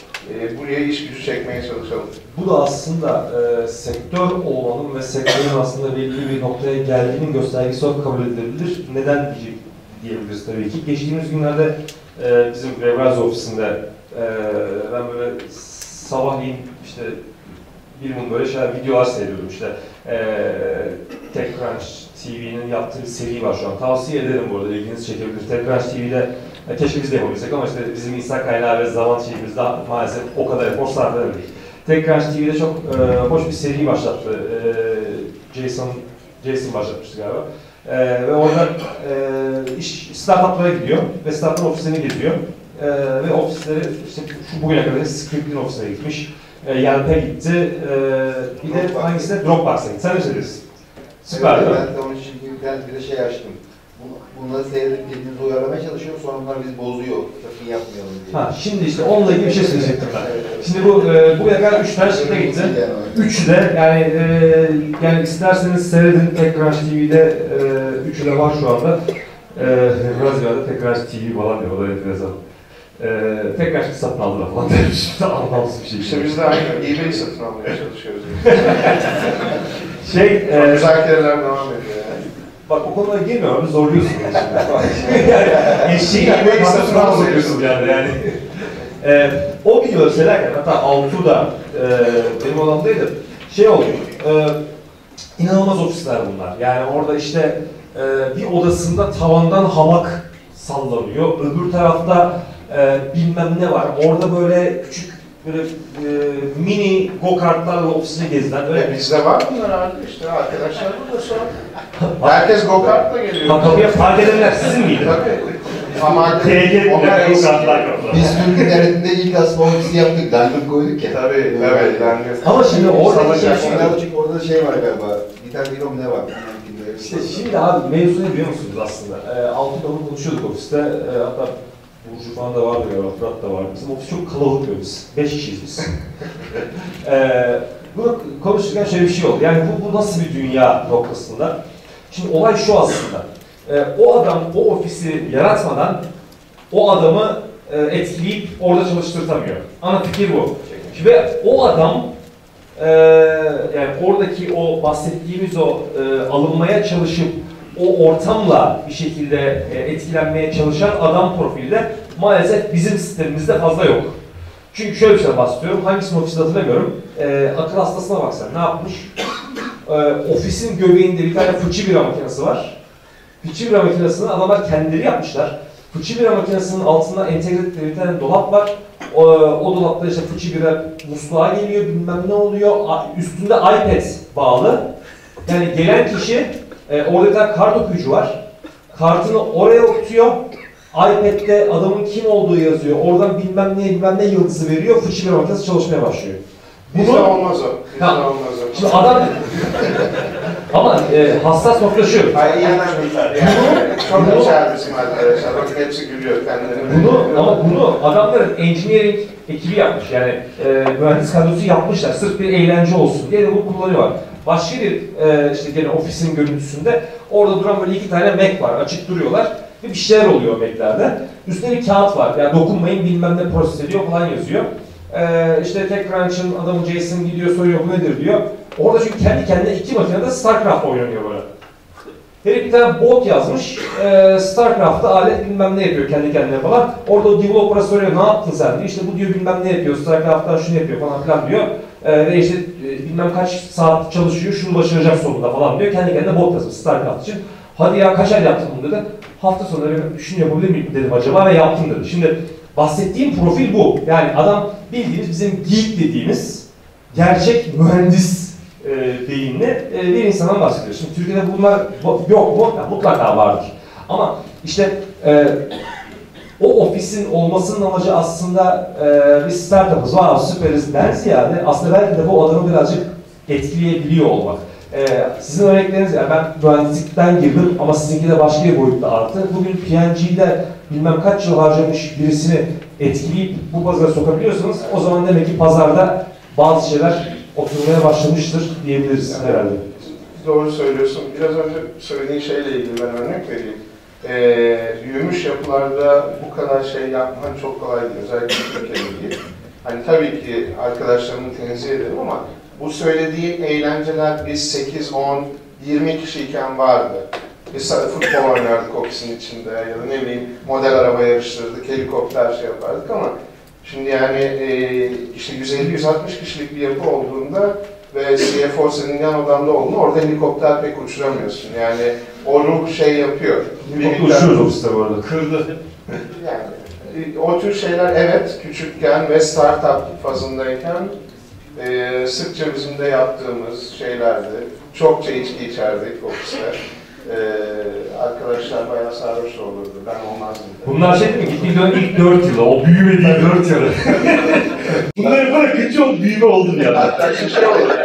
e, buraya iş gücü çekmeye çalışalım. Bu da aslında e, sektör olmanın ve sektörün aslında belli bir noktaya geldiğinin göstergesi olarak kabul edilebilir. Neden diyebiliriz tabii ki. Geçtiğimiz günlerde e, bizim Revraz ofisinde e, ben böyle sabahleyin işte bir gün böyle şeyler, videolar seyrediyorum işte. E, TechCrunch T V'nin yaptığı bir seri var şu an. Tavsiye ederim bu arada, ilginizi çekebilir. TechCrunch T V'de e, keşke biz de yapabilsek ama işte bizim insan kaynağı ve zaman şeyimizde maalesef o kadar efor sarf edemedik. TechCrunch T V'de çok e, hoş bir seri başlattı. E, Jason Jason başlatmıştı galiba. E, ve oradan e, iş startuplara gidiyor ve startup ofislerini geziyor. E, ve ofisleri işte şu bugüne kadar Script'in ofisine gitmiş. E, Yelp'e gitti. E, bir de hangisi de Dropbox'a gitti. Sen ne söylüyorsun? Süper Evet, değil mi? ben de onun için internet bir de şey açtım. Bunları seyredip kendimizi uyarlamaya çalışıyorum, sonra bunlar bizi bozuyor. Sakın yapmayalım diye. Ha, şimdi işte onunla ilgili bir şey söyleyecektim ben. Şimdi bu e, bugüne kadar üç tane şirkete gitti. Üçü de yani e, yani isterseniz seyredin TechCrunch T V'de e, üçü de var şu anda. E, biraz ya da TechCrunch T V falan diyor, o da enteresan. Ee, tekrar şimdi satın aldılar falan demiş. Anlamsız bir şey. İşte biz de aynı eBay'i satın almaya çalışıyoruz. şey, e, müzakereler devam ediyor yani. Bak o konuda girmiyorum, zorluyorsun beni şimdi. yani eşeği eBay'i satın almıyorsun yani. yani. e, o videoları seyrederken, hatta Altuğ'da e, benim odamdaydı, şey oldu, e, inanılmaz ofisler bunlar. Yani orada işte e, bir odasında tavandan hamak sallanıyor, öbür tarafta e, bilmem ne var. Orada böyle küçük böyle e, mini go-kartlarla ofisine gezilen öyle. E, bizde var bunlar abi işte arkadaşlar burada sonra. Herkes go-kartla geliyor. Kapıya fark edenler sizin miydi? Tabii. Ama T G onlar bile go-kartlar kapıda. Biz Türk internetinde ilk asma ofisi yaptık, Dangır koyduk ya. Tabii, evet. Yani, ama şimdi orada şey, şey, şimdi orada şey var galiba, Gitar Hero mu ne var? İşte şimdi abi mevzu ne biliyor musunuz aslında? E, altı dolu konuşuyorduk ofiste, e, hatta Burcu falan da vardı ya, Fırat da vardı. Bizim ofis çok kalabalık bir ofis. Beş kişiyiz biz. e, bunu konuşurken şöyle bir şey oldu. Yani bu, bu nasıl bir dünya noktasında? Şimdi olay şu aslında. E, o adam o ofisi yaratmadan o adamı e, etkileyip orada çalıştırtamıyor. Ana fikir bu. Ve o adam e, yani oradaki o bahsettiğimiz o e, alınmaya çalışıp o ortamla bir şekilde e, etkilenmeye çalışan adam profili de maalesef bizim sistemimizde fazla yok. Çünkü şöyle bir şey bahsediyorum, hangisinin ofisini hatırlamıyorum. E, akıl hastasına bak sen, ne yapmış? E, ofisin göbeğinde bir tane fıçı bira makinesi var. Fıçı bira makinesini adamlar kendileri yapmışlar. Fıçı bira makinesinin altında entegre bir tane dolap var. O, o dolapta işte fıçı bira musluğa geliyor, bilmem ne oluyor. Üstünde iPad bağlı. Yani gelen kişi, e, orada bir tane kart okuyucu var. Kartını oraya okutuyor. iPad'de adamın kim olduğu yazıyor. Oradan bilmem ne bilmem ne yıldızı veriyor. Fıçı bira makinesi çalışmaya başlıyor. Bizde Bunu, olmaz o. Bizde ha, olmaz o. Şimdi adam ama e, hassas nokta şu. Ay iyi anlamışlar yani. Çok güzel bizim arkadaşlar. Bakın hepsi gülüyor kendilerine. Bunu ama bunu adamların engineering ekibi yapmış. Yani e, mühendis kadrosu yapmışlar. Sırf bir eğlence olsun diye de bunu kullanıyorlar. Başka bir e, işte gene ofisin görüntüsünde orada duran böyle iki tane Mac var. Açık duruyorlar ve bir şeyler oluyor Mac'lerde. Üstünde bir kağıt var. Yani dokunmayın bilmem ne proses ediyor falan yazıyor. Ee, işte TechCrunch'ın adamı Jason gidiyor soruyor bu nedir diyor. Orada çünkü kendi kendine iki makinede StarCraft oynanıyor böyle. Herif bir tane bot yazmış, e, StarCraft'ta alet bilmem ne yapıyor kendi kendine falan. Orada o developer'a soruyor ne yaptın sen diyor. İşte bu diyor bilmem ne yapıyor, StarCraft'tan şunu yapıyor falan filan diyor. E, ve işte e, bilmem kaç saat çalışıyor, şunu başaracak sonunda falan diyor. Kendi kendine bot yazmış StarCraft için. Hadi ya kaç ay yaptın bunu dedi. Hafta sonu şunu yapabilir miyim dedim acaba ve yaptım dedi. Şimdi bahsettiğim profil bu. Yani adam bildiğiniz bizim geek dediğimiz gerçek mühendis e, beyinli e, bir insandan bahsediyoruz. Şimdi Türkiye'de bunlar yok mu? Yani mutlaka vardır. Ama işte e, o ofisin olmasının amacı aslında e, bir startup'ız, wow süperiz den ziyade aslında belki de bu adamı birazcık etkileyebiliyor olmak. Ee, sizin örnekleriniz, yani ben mühendislikten girdim ama sizinki de başka bir boyutta arttı. Bugün P and G'de bilmem kaç yıl harcamış birisini etkileyip bu pazara sokabiliyorsanız o zaman demek ki pazarda bazı şeyler oturmaya başlamıştır diyebiliriz yani, herhalde. Doğru söylüyorsun. Biraz önce söylediğin şeyle ilgili ben örnek vereyim. Ee, büyümüş yapılarda bu kadar şey yapman çok kolay değil. Özellikle Türkiye'de değil. Hani tabii ki arkadaşlarımı tenzih ederim ama bu söylediğim eğlenceler biz sekiz, on, yirmi kişiyken vardı. Biz futbol oynardık ofisin içinde ya da ne bileyim model araba yarıştırdık, helikopter şey yapardık ama şimdi yani e, işte yüz elli yüz altmış kişilik bir yapı olduğunda ve C F O senin yan odamda olduğunda orada helikopter pek uçuramıyorsun. Yani o ruh şey yapıyor. Helikopter uçuyoruz ofiste bu arada. Kırdı. Yani o tür şeyler evet küçükken ve startup fazındayken Ee, sıkça bizim de yaptığımız şeylerdi. Çokça içki içerdik ofiste. Ee, arkadaşlar bayağı sarhoş olurdu. Ben olmazdım. Bunlar şey değil mi? Gittiği dön ilk dört yılı. O büyümediği dört yılı. Bunları bırakın çok büyüme oldum ya. Hatta şu şey olur.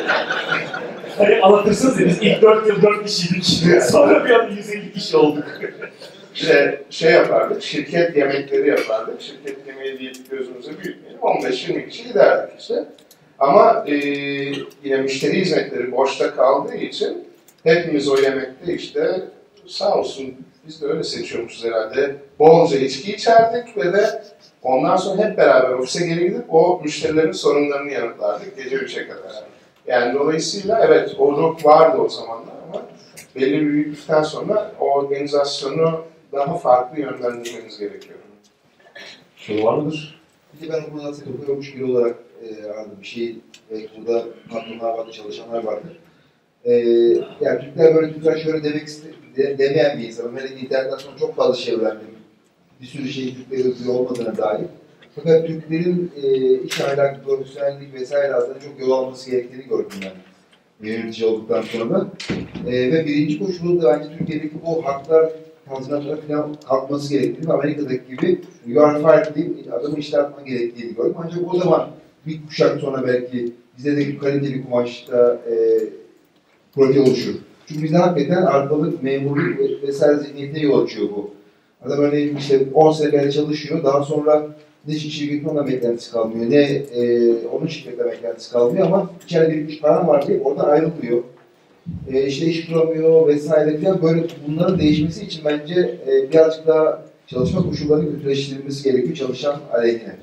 Hani anlatırsınız ya biz ilk dört yıl dört kişiydik. Sonra bir anda yüz elli kişi olduk. İşte şey yapardık, şirket yemekleri yapardık. Şirket yemeği deyip gözümüze büyütmeyelim. on beş yirmi kişi giderdik işte. Ama e, yine müşteri hizmetleri boşta kaldığı için hepimiz o yemekte işte sağ olsun biz de öyle seçiyormuşuz herhalde. Bolca içki içerdik ve de Ondan sonra hep beraber ofise geri gidip o müşterilerin sorunlarını yanıtlardık gece üçe kadar. Yani dolayısıyla evet o ruh vardı o zamanlar ama belli bir büyüklükten sonra o organizasyonu daha farklı yönlendirmeniz gerekiyor. Soru var mıdır? Bir de ben okulda aslında okuyormuş biri olarak e, anladım bir şey, belki burada patronlar vardır, çalışanlar vardır. E, yani Türkler böyle Türkler şöyle demek istedim, de, demeyen bir insan. Ben internetten sonra çok fazla şey öğrendim. Bir sürü şeyin Türklerin özgür olmadığına dair. Fakat Türklerin e, iş ahlakı, profesyonellik vesaire adına çok yol alması gerektiğini gördüm ben. Yönetici olduktan sonra. E, ve birinci koşulu da bence Türkiye'deki bu haklar tazminatlara falan kalkması gerektiğini ve Amerika'daki gibi you are fired deyip adamı işe atman gerektiğini gördüm. Ancak o zaman bir kuşak sonra belki bize de kaliteli kumaşta e, profil oluşur. Çünkü bizde hakikaten arkalık, memurluk vesaire zihniyetine yol açıyor bu. Adam örneğin işte on sene kadar çalışıyor, daha sonra ne şirketin ondan beklentisi kalmıyor, ne e, onun şirketten beklentisi kalmıyor ama içeride bir üç param var diye oradan ayrılmıyor. E, işte iş kuramıyor vesaire falan. Böyle bunların değişmesi için bence e, birazcık daha çalışma koşullarının kötüleştirilmesi gerekiyor çalışan aleyhine.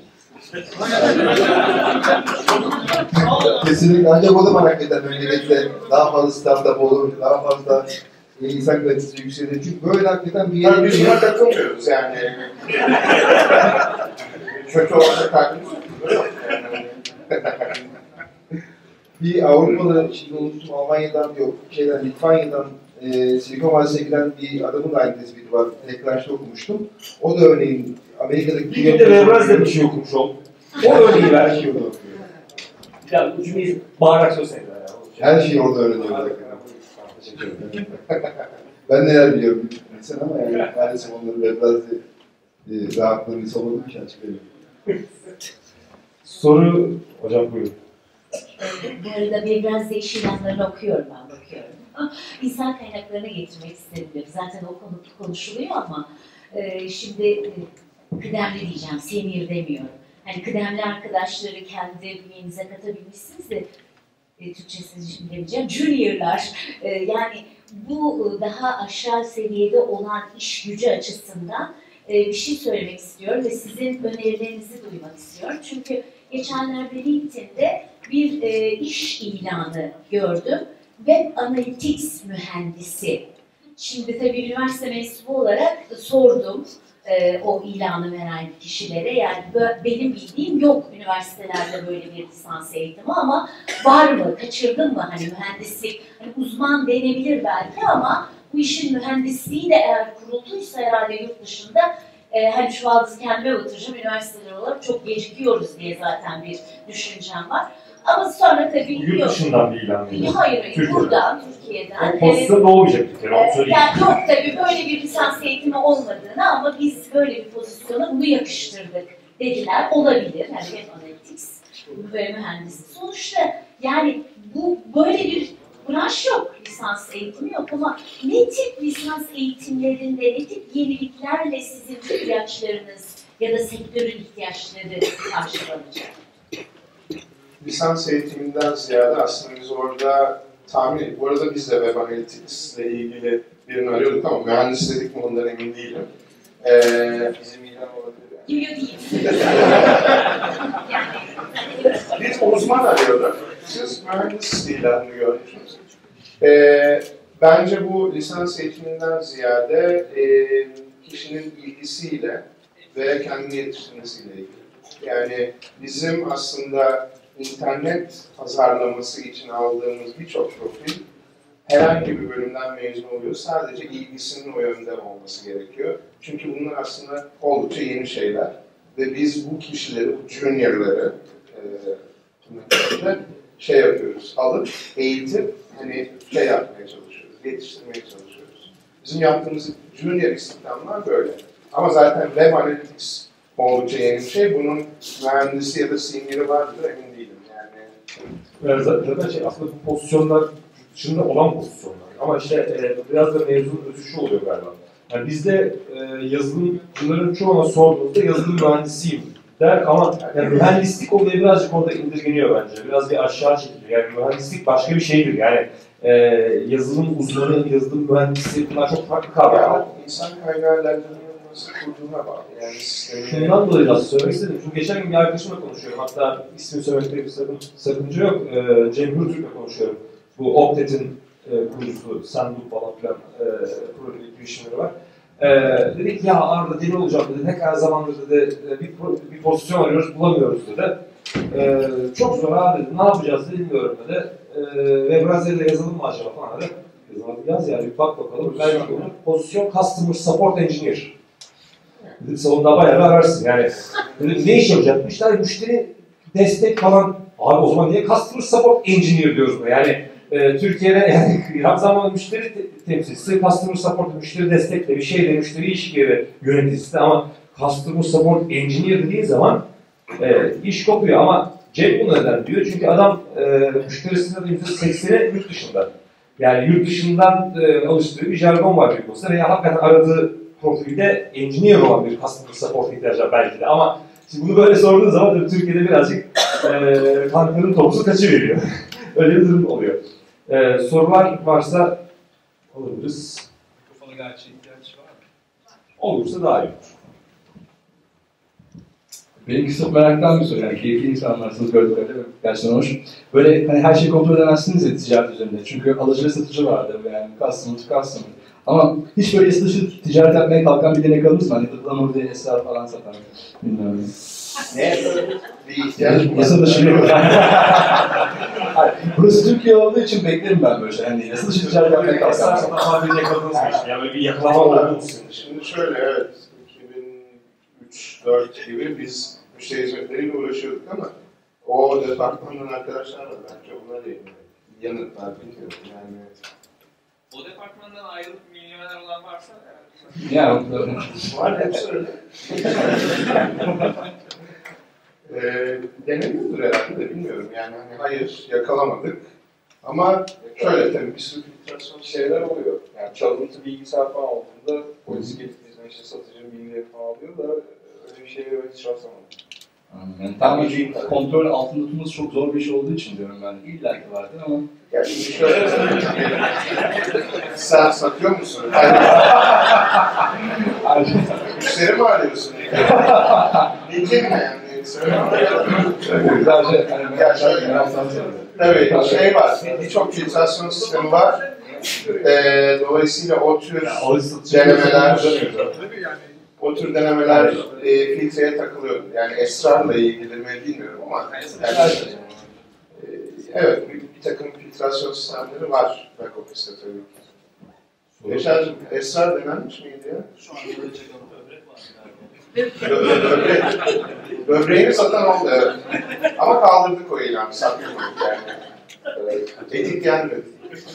Kesinlikle. Ancak o zaman hakikaten memlekette daha fazla startup olur, daha fazla insan kalitesi yükselir. Çünkü böyle hakikaten bir yere... Yani biz buna katılmıyoruz yani. Kötü olsa kalbimiz yok. Bir Avrupa'da, şimdi unuttum, Almanya'dan yok, şeyden, Litvanya'dan e, Silikon Vadisi'ne giden bir adamın da aynı tespiti var. Tekrar okumuştum. O da örneğin Amerika'daki... Bir de Revraz'da bir şey okumuş ol. O örneği ver. Her şey orada okuyor. Ya bu cümleyi bağırarak söylesene ya. Her şeyi orada öğreniyor. Ben neler biliyorum bilirsin ama yani maalesef onları Revraz'da e, rahatlığını savunduğum için açıklayayım. Soru, hocam buyurun. Bu arada biraz değişik yanlarını okuyorum ben, bakıyorum. İnsan kaynaklarına getirmek istedim. Zaten o konu konuşuluyor ama e, şimdi e, kıdemli diyeceğim, senior demiyorum. Hani kıdemli arkadaşları kendi bünyenize katabilmişsiniz de e, Türkçesini şimdi demeyeceğim, juniorlar. E, yani bu daha aşağı seviyede olan iş gücü açısından e, bir şey söylemek istiyorum ve sizin önerilerinizi duymak istiyorum. Çünkü geçenlerde LinkedIn'de bir e, iş ilanı gördüm. Web Analytics mühendisi. Şimdi tabii üniversite mensubu olarak sordum e, o ilanı veren kişilere. Yani benim bildiğim yok üniversitelerde böyle bir lisans eğitimi ama var mı, kaçırdım mı hani mühendislik, hani uzman denebilir belki ama bu işin mühendisliği de eğer kurulduysa herhalde yurt dışında e, hani şu an kendime batıracağım üniversiteler olarak çok gecikiyoruz diye zaten bir düşüncem var. Ama sonra tabii yurt yok. dışından bir ilan veriyor. Hayır, hayır. Türkiye'den. Buradan, Türkiye'den. O pozisyon olmayacak bir kere, onu söyleyeyim. Yani yok tabii böyle bir lisans eğitimi olmadığını ama biz böyle bir pozisyona bunu yakıştırdık dediler. Olabilir. Yani Web Analytics böyle mühendisi. Sonuçta yani bu böyle bir branş yok. Lisans eğitimi yok ama ne tip lisans eğitimlerinde, ne tip yeniliklerle sizin ihtiyaçlarınız ya da sektörün ihtiyaçları karşılanacak? Lisans eğitiminden ziyade aslında biz orada tahmin, bu arada biz de Web Analytics ile ilgili birini arıyorduk ama mühendis dedik mi ondan emin değilim. Ee, Bizim ilan olabilir yani. Biliyor değil. Biz uzman arıyorduk. Siz mühendis ilanını görmüşsünüz. Ee, bence bu lisans eğitiminden ziyade e, kişinin ilgisiyle ve kendini yetiştirmesiyle ilgili. Yani bizim aslında internet pazarlaması için aldığımız birçok profil herhangi bir bölümden mezun oluyor. Sadece ilgisinin o yönde olması gerekiyor. Çünkü bunlar aslında oldukça yeni şeyler. Ve biz bu kişileri, bu juniorları e, şey yapıyoruz, alıp eğitip hani şey yapmaya çalışıyoruz, yetiştirmeye çalışıyoruz. Bizim yaptığımız junior istihdamlar böyle. Ama zaten Web Analytics oldukça yeni bir şey. Bunun mühendisi ya da senior'ı vardır emin değilim yani. Yani zaten şey, aslında bu pozisyonlar dışında olan pozisyonlar. Ama işte e, biraz da mevzunun özü şu oluyor galiba. Yani bizde e, yazılımcıların çoğuna sorduğumuzda yazılım mühendisiyim der ama yani mühendislik olayı birazcık orada indirgeniyor bence. Biraz bir aşağı çekiliyor. Yani mühendislik başka bir şeydir. Yani e, yazılım uzmanı, yazılım mühendisi bunlar çok farklı kavramlar. Ya, insan kaynağıyla nasıl kurduğuna bağlı. Yani sistemi... Şundan dolayı da söylemek istedim. Çünkü geçen gün bir arkadaşımla konuşuyorum. Hatta ismini söylemekte bir sakın, sakınca yok. Ee, Cem Hürtürk'le konuşuyorum. Bu Optet'in e, kurucusu, Sandbook falan filan e, proje girişimleri var. Ee, dedik ya Arda deli olacağım dedi. Ne kadar zamandır dedi bir, bir pozisyon arıyoruz bulamıyoruz dedi. Ee, çok zor abi dedi. Ne yapacağız dedi, bilmiyorum dedi. Ee, ve Brezilya'da yazalım mı acaba falan dedi. Yazalım yaz yani bir bak bakalım. Belki onun pozisyon Customer Support Engineer. Dedim salonda bayağı bir ararsın yani. Dedim ne iş yapacak? İşte müşteri destek falan. Abi o zaman niye Customer Support Engineer diyoruz buna? Yani e, Türkiye'de yani her zaman müşteri te temsilcisi, Customer Support, müşteri destekle bir şeyde, müşteri ilişkileri yöneticisi ama Customer Support Engineer dediğin zaman e, iş kopuyor ama Cem bu neden diyor? Çünkü adam e, müşterisinin yüzde sekseni yurt dışında. Yani yurt dışından e, alıştığı bir jargon var büyük olsa veya hakikaten aradığı profilde engineer olan bir customer support ihtiyacı var belki de ama şimdi bunu böyle sorduğun zaman tabii Türkiye'de birazcık e, tankların topusu kaçıveriyor. Öyle bir durum oluyor. E, sorular varsa alırız. Mikrofona gerçi ihtiyaç var mı? Olursa daha iyi olur. Benimki sırf meraktan bir soru yani keyifli insanlarsınız gördük öyle mi? Gerçekten hoş. Böyle hani her şeyi kontrol edemezsiniz ya ticaret üzerinde. Çünkü alıcı ve satıcı vardır yani customer to customer. Ama hiç böyle yasa dışı ticaret yapmaya kalkan bir denek alırız mı? Hani ıhlamur diye esrar falan satan. Bilmiyorum. Ne? Bir ihtiyaç mı? Yasa dışı yok. Burası Türkiye olduğu için beklerim ben böyle şey. Yani yasa dışı ticaret yapmaya kalkan. Esasında haberi yakaladınız mı işte? Yani böyle bir yakalama oldu mu sizin? Şimdi şöyle evet, iki bin üç dört gibi biz müşteri hizmetleriyle uğraşıyorduk ama o departmandan arkadaşlar var bence onlar değil. Yanıtlar bilmiyorum yani. O departmandan ayrılıp milyoner olan varsa Yani Var hepsi öyle. Eee deneniyordur herhalde de bilmiyorum yani hani hayır yakalamadık ama şöyle tabii bir sürü filtrasyon Şeyler oluyor. Yani çalıntı bilgisayar falan olduğunda polis getirdiğinde işte satıcının bilgileri falan alıyor da öyle bir şeye ben hiç rastlamadım. yani tamamen kontrol altında tutması çok zor bir iş olduğu için diyorum ben. İlla ki vardır ama yani şimdi şöyle sen satıyor musun? Müşteri mi arıyorsun? Bilgin mi yani? sadece Ya şöyle, tabii şey var, birçok filtrasyon sistemi var. Ee, dolayısıyla o tür denemeler, o tür denemeler e, filtreye takılıyor. Yani esrarla ilgili mi bilmiyorum ama yani, e, evet bir, bir takım filtrasyon sistemleri var back office'te tabii ki. Yaşar'cığım esrar denenmiş miydi ya? şu anda böyle çakalım böbrek var. Böbrek. Böbreğini satan oldu evet. Ama kaldırdık o ilanı, satmadık yani. Evet. Etik gelmedi.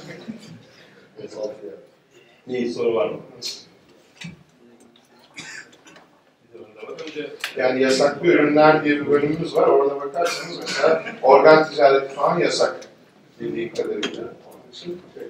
İyi soru var mı? Yani yasaklı ürünler diye bir bölümümüz var. Orada bakarsanız mesela organ ticareti falan yasak bildiğim kadarıyla. Onun için şey.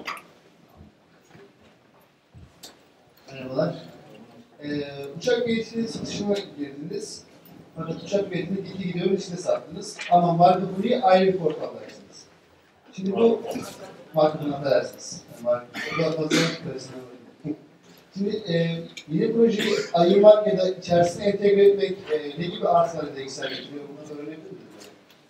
Merhabalar. Ee, uçak biletinin satışına girdiniz. Fakat uçak biletini gitti gidiyorum içinde sattınız. Ama marka burayı ayrı bir portaldaysınız. Şimdi bu marka bunu affedersiniz. Yani marka bu da fazla karşısına bakın. Şimdi e, yeni projeyi ayırmak ya da içerisine entegre etmek e, ne gibi artıları da ekser getiriyor? Bunu da öğrenebilir miyiz?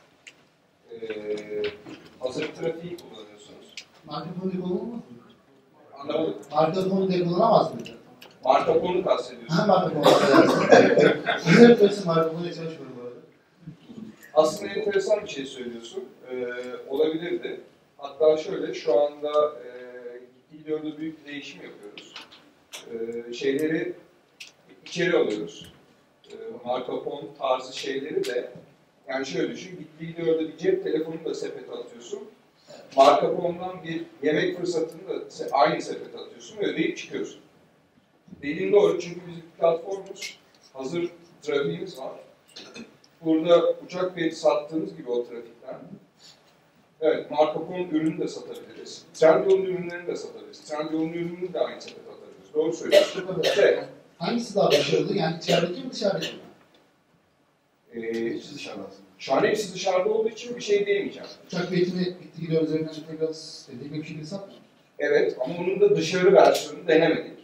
Ee, hazır trafiği kullanıyorsunuz. Marka bunu kullanamaz mı? Anlamadım. Marka bunu da kullanamaz mıydı? Marka konu kastediyorsun. Ha marka bunu affedersiniz. Ne yapıyorsun marka bunu çalışmıyorum bu arada. Aslında enteresan bir şey söylüyorsun. Ee, olabilirdi. Hatta şöyle, şu anda e, gidiyorda büyük bir değişim yapıyoruz. Ee, şeyleri içeri alıyoruz. Ee, marka fon tarzı şeyleri de, yani şöyle düşün, gidiyorda bir cep telefonunu da sepete atıyorsun. Marka fondan bir yemek fırsatını da aynı sepete atıyorsun ve ödeyip çıkıyorsun. Dediğin doğru çünkü bizim platformumuz, hazır trafiğimiz var. Burada uçak bileti sattığımız gibi o trafikten, evet, Marco Polo'nun ürünü de satabiliriz. Trendyol'un ürünlerini de satabiliriz. Trendyol'un ürününü de aynı sepete atabiliriz. Doğru söylüyorsun. Evet. Hangisi daha başarılı? Yani içerideki mi dışarıdaki mi? Ee, şu an hepsi dışarıda olduğu için bir şey diyemeyeceğim. Uçak biletini gitti gidiyor üzerinden tekrar dediğim bir şekilde satmıyor. Evet ama onun da dışarı versiyonunu denemedik.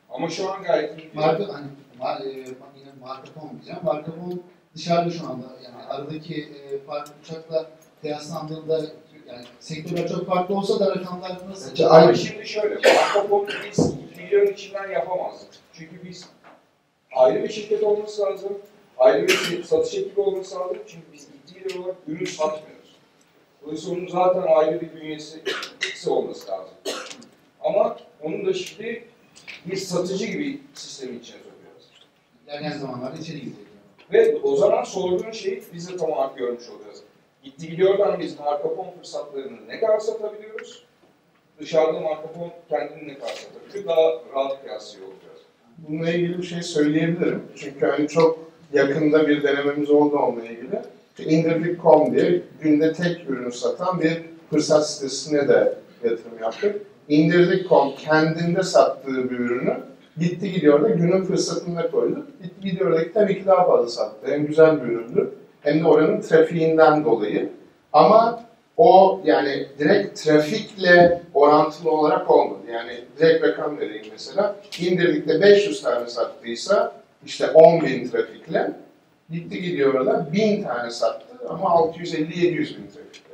Ama şu an gayet iyi. Marka, hani, mar, e, yine marka fon diyeceğim. Marka fon dışarıda şu anda. Yani aradaki e, fark uçakla kıyaslandığında yani sektörler çok farklı olsa da rakamlar nasıl? Ama şimdi şöyle, marka fonu biz milyonun içinden yapamazdık. Çünkü biz ayrı bir şirket olması lazım, ayrı bir satış ekibi olması lazım. Çünkü biz iddialı olarak ürün satmıyoruz. Dolayısıyla onun zaten ayrı bir bünyesi olması lazım. Ama onun da şimdi bir satıcı gibi sistemin içine sokuyoruz. İlerleyen zamanlarda içeri girecek. Ve o zaman sorduğun şeyi biz de tam olarak görmüş olacağız. Gitti gidiyordan biz marka fon fırsatlarını ne kadar satabiliyoruz? Dışarıda marka fon kendini ne kadar satabiliyor? Daha rahat kıyaslıyor olacağız. Bununla ilgili bir şey söyleyebilirim. Çünkü hani çok yakında bir denememiz oldu onunla ilgili. indirdik nokta com diye günde tek ürünü satan bir fırsat sitesine de yatırım yaptık. indirdik nokta com kendinde sattığı bir ürünü gitti gidiyor da günün fırsatında koydu. Gitti gidiyor tabii ki daha fazla sattı. Hem güzel bir üründü hem de oranın trafiğinden dolayı. Ama o yani direkt trafikle orantılı olarak olmadı. Yani direkt rakam vereyim mesela. İndirdikte beş yüz tane sattıysa işte on bin trafikle gitti gidiyor orada bin tane sattı ama altı yüz elli yedi yüz bin trafikle.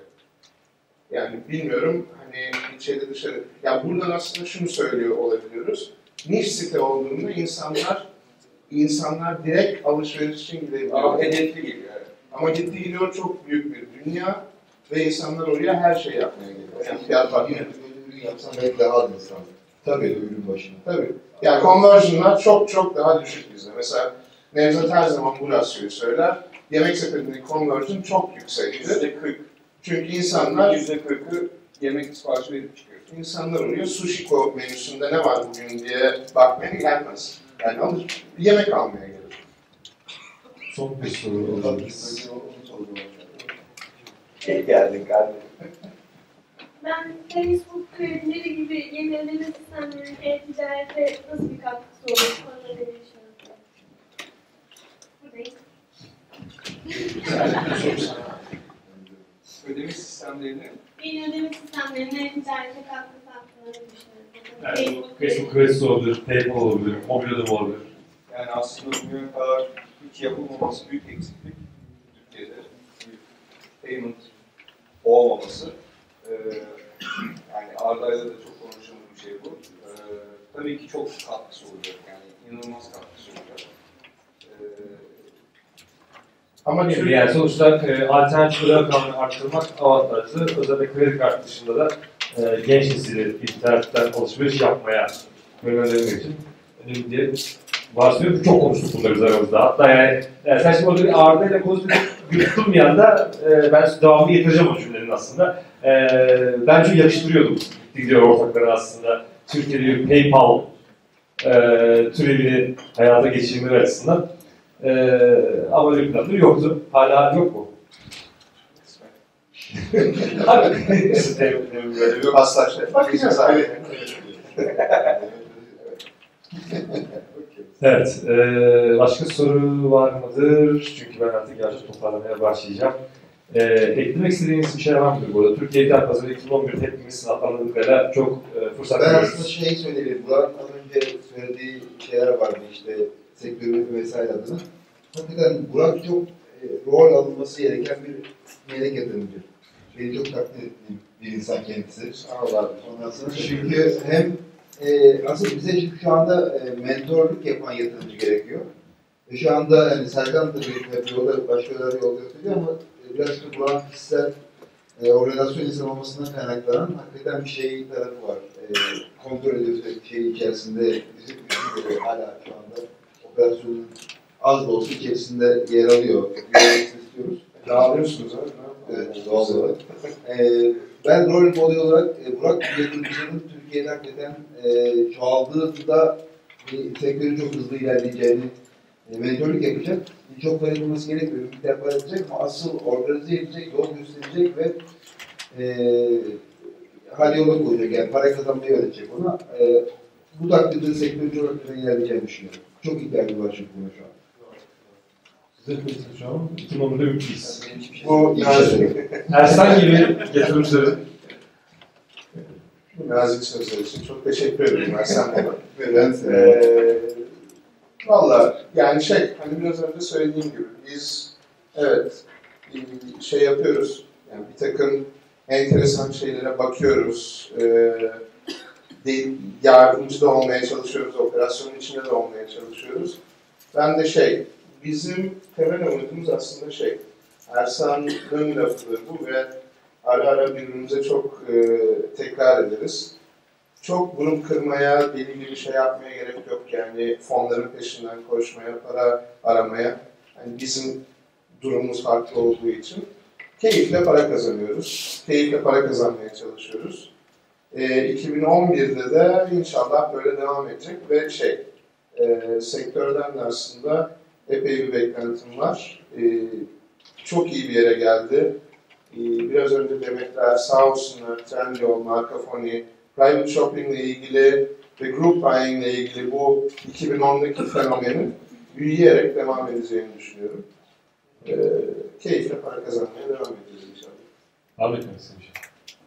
Yani bilmiyorum hani içeri dışarı. Ya buradan aslında şunu söylüyor olabiliyoruz. Niş site olduğunda insanlar insanlar direkt alışveriş için gidebiliyor. Ama hedefli geliyor. Evet. Ama gitti gidiyor çok büyük bir dünya ve insanlar oraya her şey yapmaya geliyor. Yani fiyat farkı. Ürün yapsan belki daha az insan. Tabii ürün başına. Tabii. Yani conversion'lar çok çok daha düşük bizde. Mesela Nevzat her zaman bu rasyoyu söyler. Yemek sepetindeki conversion çok yüksektir. yüzde kırk. Çünkü insanlar yüzde kırkı yemek siparişi verip çıkıyor. İnsanlar oraya sushi menüsünde ne var bugün diye bakmaya gelmez. Yani alır, yemek almaya gelir. Son bir soru olabilir. İyi geldin kardeşim. Ben Facebook ürünleri gibi yeni ödeme sistemlerinin e-ticarete nasıl bir katkısı olur? Konuda ne düşünüyorsunuz? Buradayım. Ödeme sistemlerini Yeni ödeme sistemlerinin e-ticarete katkısı hakkında ne düşünüyorsunuz? Yani Facebook kredisi olabilir, PayPal olabilir, mobil ödeme olabilir. yani aslında bugüne kadar hiç yapılmaması büyük eksiklik. Türkiye'de büyük payment olmaması. Ee, yani Arda'yla da çok konuşulmuş bir şey bu. Ee, tabii ki çok katkısı olacak. Yani inanılmaz katkısı olacak. Ee, Ama değil mi? Yani sonuçta e, alternatif ödeme rakamını arttırmak avantajlı. Özellikle kredi kartı dışında da e, genç nesili internetten alışveriş yapmaya yönlendirmek için önemli diye varsayıyorum. Çok konuştuk bunları biz aramızda. Hatta yani, yani sen şimdi orada bir Arda ile konuştuk, yuttum bir anda. E, ben devamlı getireceğim o cümlenin aslında. E, ben çünkü yakıştırıyordum gidiyor ortakları aslında. Türkiye'de bir PayPal e, türevini hayata geçirmeleri açısından. Ee, ama öyle planları yoktu. Hala yok mu? Abi, böyle bir paslaşma. Bakacağız abi. Evet. E, başka soru var mıdır? Çünkü ben artık yavaş toparlamaya başlayacağım. E, eklemek istediğiniz bir şey var mıdır bu arada? Türkiye İthalat Pazarı iki bin on bir hepimizin atlandıklarıyla çok e, fırsat Ben veriyoruz. aslında şey söyleyebilirim. Burak'ın az önce söylediği şeyler vardı işte sektörü vesaire adına. Hakikaten Burak çok e, rol alınması gereken bir melek yatırımcı. Beni çok takdir ettiğim bir insan kendisi. Sağ ol abi. Ondan sonra çünkü hem e, aslında bize çünkü şu anda e, mentorluk yapan yatırımcı gerekiyor. Ve şu anda yani Serkan da bir yolda, başkaları yol gösteriyor ama e, biraz da Burak'ın kişisel e, organizasyon insan olmasından kaynaklanan hakikaten bir şey tarafı var. E, kontrol ediyor sürekli şey içerisinde bizim ülkede hala şu anda operasyonun az da olsa içerisinde yer alıyor. Görmek istiyoruz. Dağılıyorsunuz abi. Evet, doğal olarak. Ee, ben rol model olarak e, Burak yatırımcının Türkiye'de hakikaten e, çoğaldığında e, sektörün çok hızlı ilerleyeceğini e, mentorluk yapacak. Çok para yapılması gerekmiyor. Bir miktar para yapacak ama asıl organize edecek, yol gösterecek ve e, hal yoluna koyacak. Yani para kazanmayı öğretecek ona. E, bu takdirde sektörün çok hızlı ilerleyeceğini düşünüyorum. Çok ihtiyacı var çünkü buna şu an. Şu an iki bin on birde ümitliyiz. Bu yani Ersan gibi yatırımcıların nazik sözler için çok teşekkür ederim ben sen bana. Ben Ee, Valla yani şey, hani biraz önce söylediğim gibi biz evet şey yapıyoruz, yani bir takım enteresan şeylere bakıyoruz, ee, yardımcı da olmaya çalışıyoruz, operasyonun içinde de olmaya çalışıyoruz. Ben de şey, bizim temel umudumuz aslında şey, Ersan'ın lafıdır bu ve ara ara birbirimize çok e, tekrar ederiz. Çok burun kırmaya, deli gibi şey yapmaya gerek yok yani fonların peşinden koşmaya, para aramaya. Yani bizim durumumuz farklı olduğu için keyifle para kazanıyoruz, keyifle para kazanmaya çalışıyoruz. E, iki bin on birde de inşallah böyle devam edecek ve şey, e, sektörden de aslında epey bir beklentim var. E, çok iyi bir yere geldi. E, biraz önce Demetler, sağ olsunlar, Trendyol, Markafoni, private shopping ile ilgili ve group buying ile ilgili bu iki bin ondaki fenomenin büyüyerek devam edeceğini düşünüyorum. E, keyifle para kazanmaya devam edeceğiz inşallah. Ahmet nasıl bir şey?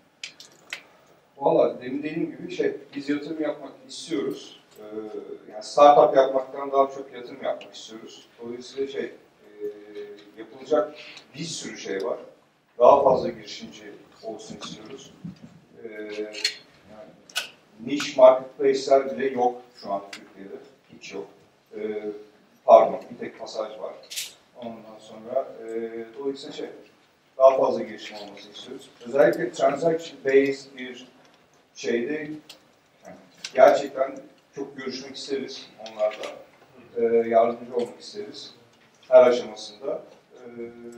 Valla demin dediğim gibi şey, biz yatırım yapmak istiyoruz. Ee, yani startup yapmaktan daha çok yatırım yapmak istiyoruz. Dolayısıyla şey, e, yapılacak bir sürü şey var. Daha fazla girişimci olsun istiyoruz. Ee, yani niche marketplace'ler bile yok şu an Türkiye'de. Hiç yok. Ee, pardon, bir tek pasaj var. Ondan sonra e, dolayısıyla şey, daha fazla girişim olmasını istiyoruz. Özellikle transaction based bir şeyde yani gerçekten çok görüşmek isteriz onlarla. Ee, yardımcı olmak isteriz. Her aşamasında. Ee,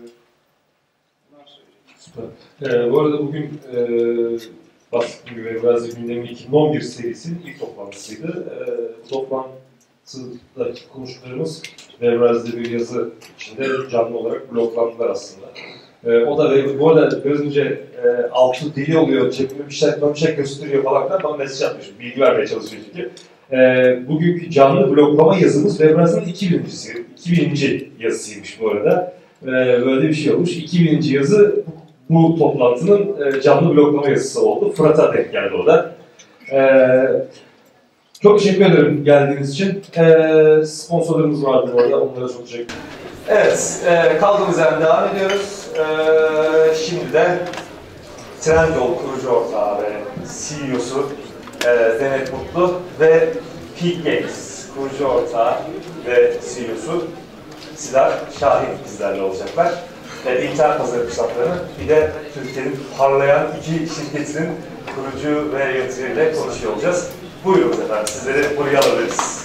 bunlar söyleyeceğim. Süper. Ee, bu arada bugün e, bahsettiğim gibi biraz gündemin iki bin on bir serisinin ilk toplantısıydı. Ee, bu toplantıdaki konuşmalarımız Webraz'da bir yazı içinde canlı olarak bloklandılar aslında. Ee, o da bu arada biraz önce e, altı deli oluyor, çekimi bir şey, bir şey gösteriyor falan filan bana mesaj atmış, bilgi vermeye çalışıyor çünkü. Ee, bugünkü canlı bloklama yazımız Webraz'ın iki binincisi, iki bininci yazısıymış bu arada. Ee, böyle bir şey olmuş. iki bininci yazı bu, bu toplantının e, canlı bloklama yazısı oldu. Fırat'a denk geldi o da. Ee, çok teşekkür ederim geldiğiniz için. Ee, sponsorlarımız vardı bu arada, onlara çok teşekkür ederim. Evet, e, kaldığımız yerden devam ediyoruz. E, şimdi de Trendyol kurucu ortağı ve C E O'su e, Demet Mutlu ve Peak Games kurucu ortağı ve C E O'su Sidar Şahin bizlerle olacaklar. E, internet pazarı fırsatlarını, bir de Türkiye'nin parlayan iki şirketinin kurucu ve yöneticileriyle konuşuyor olacağız. Buyurunuz efendim, sizleri buraya alabiliriz.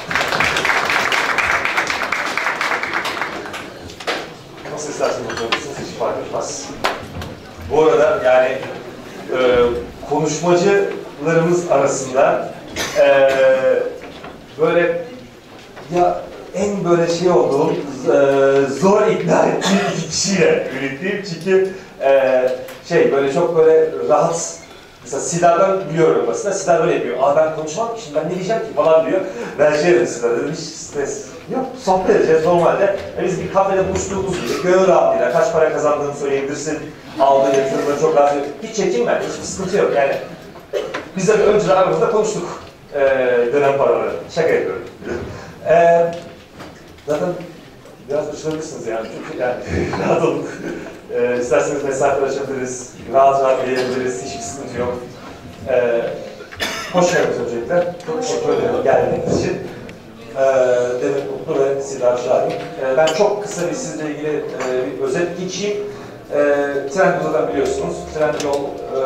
Nasıl isterseniz oturabilirsiniz, hiç fark etmez. Bu arada yani e, konuşmacılarımız arasında e, böyle ya en böyle şey olduğum, e, zor ikna ettiğim iki kişiyle birlikteyim çünkü e, şey böyle çok böyle rahat. Mesela Sidar'dan biliyorum aslında, Sidar böyle yapıyor. Aa ben konuşmam ki, şimdi ben ne diyeceğim ki falan diyor. Ben şey dedim Sidar'a, dedim hiç stres yok, sohbet edeceğiz normalde. Yani biz bir kafede buluştuğumuz gibi gönül rahatlığıyla kaç para kazandığını söyleyebilirsin, aldığı yatırımları çok rahat ediyor. Hiç çekinme, hiçbir sıkıntı yok yani. Biz de önceden aramızda konuştuk ee, dönem paraları, şaka yapıyorum. Ee, zaten biraz ışınlıksınız yani, çünkü yani rahat olun. Ee, isterseniz mesafe açabiliriz, rahat rahat gelebiliriz, hiçbir sıkıntı yok. Ee, hoş geldiniz öncelikle. Çok teşekkür ederim geldiğiniz için. Ee, Demet Mutlu ve Sidar Şahin. Ee, ben çok kısa bir sizle ilgili e, bir özet geçeyim. Ee, Trendyol'dan biliyorsunuz. Trendyol e,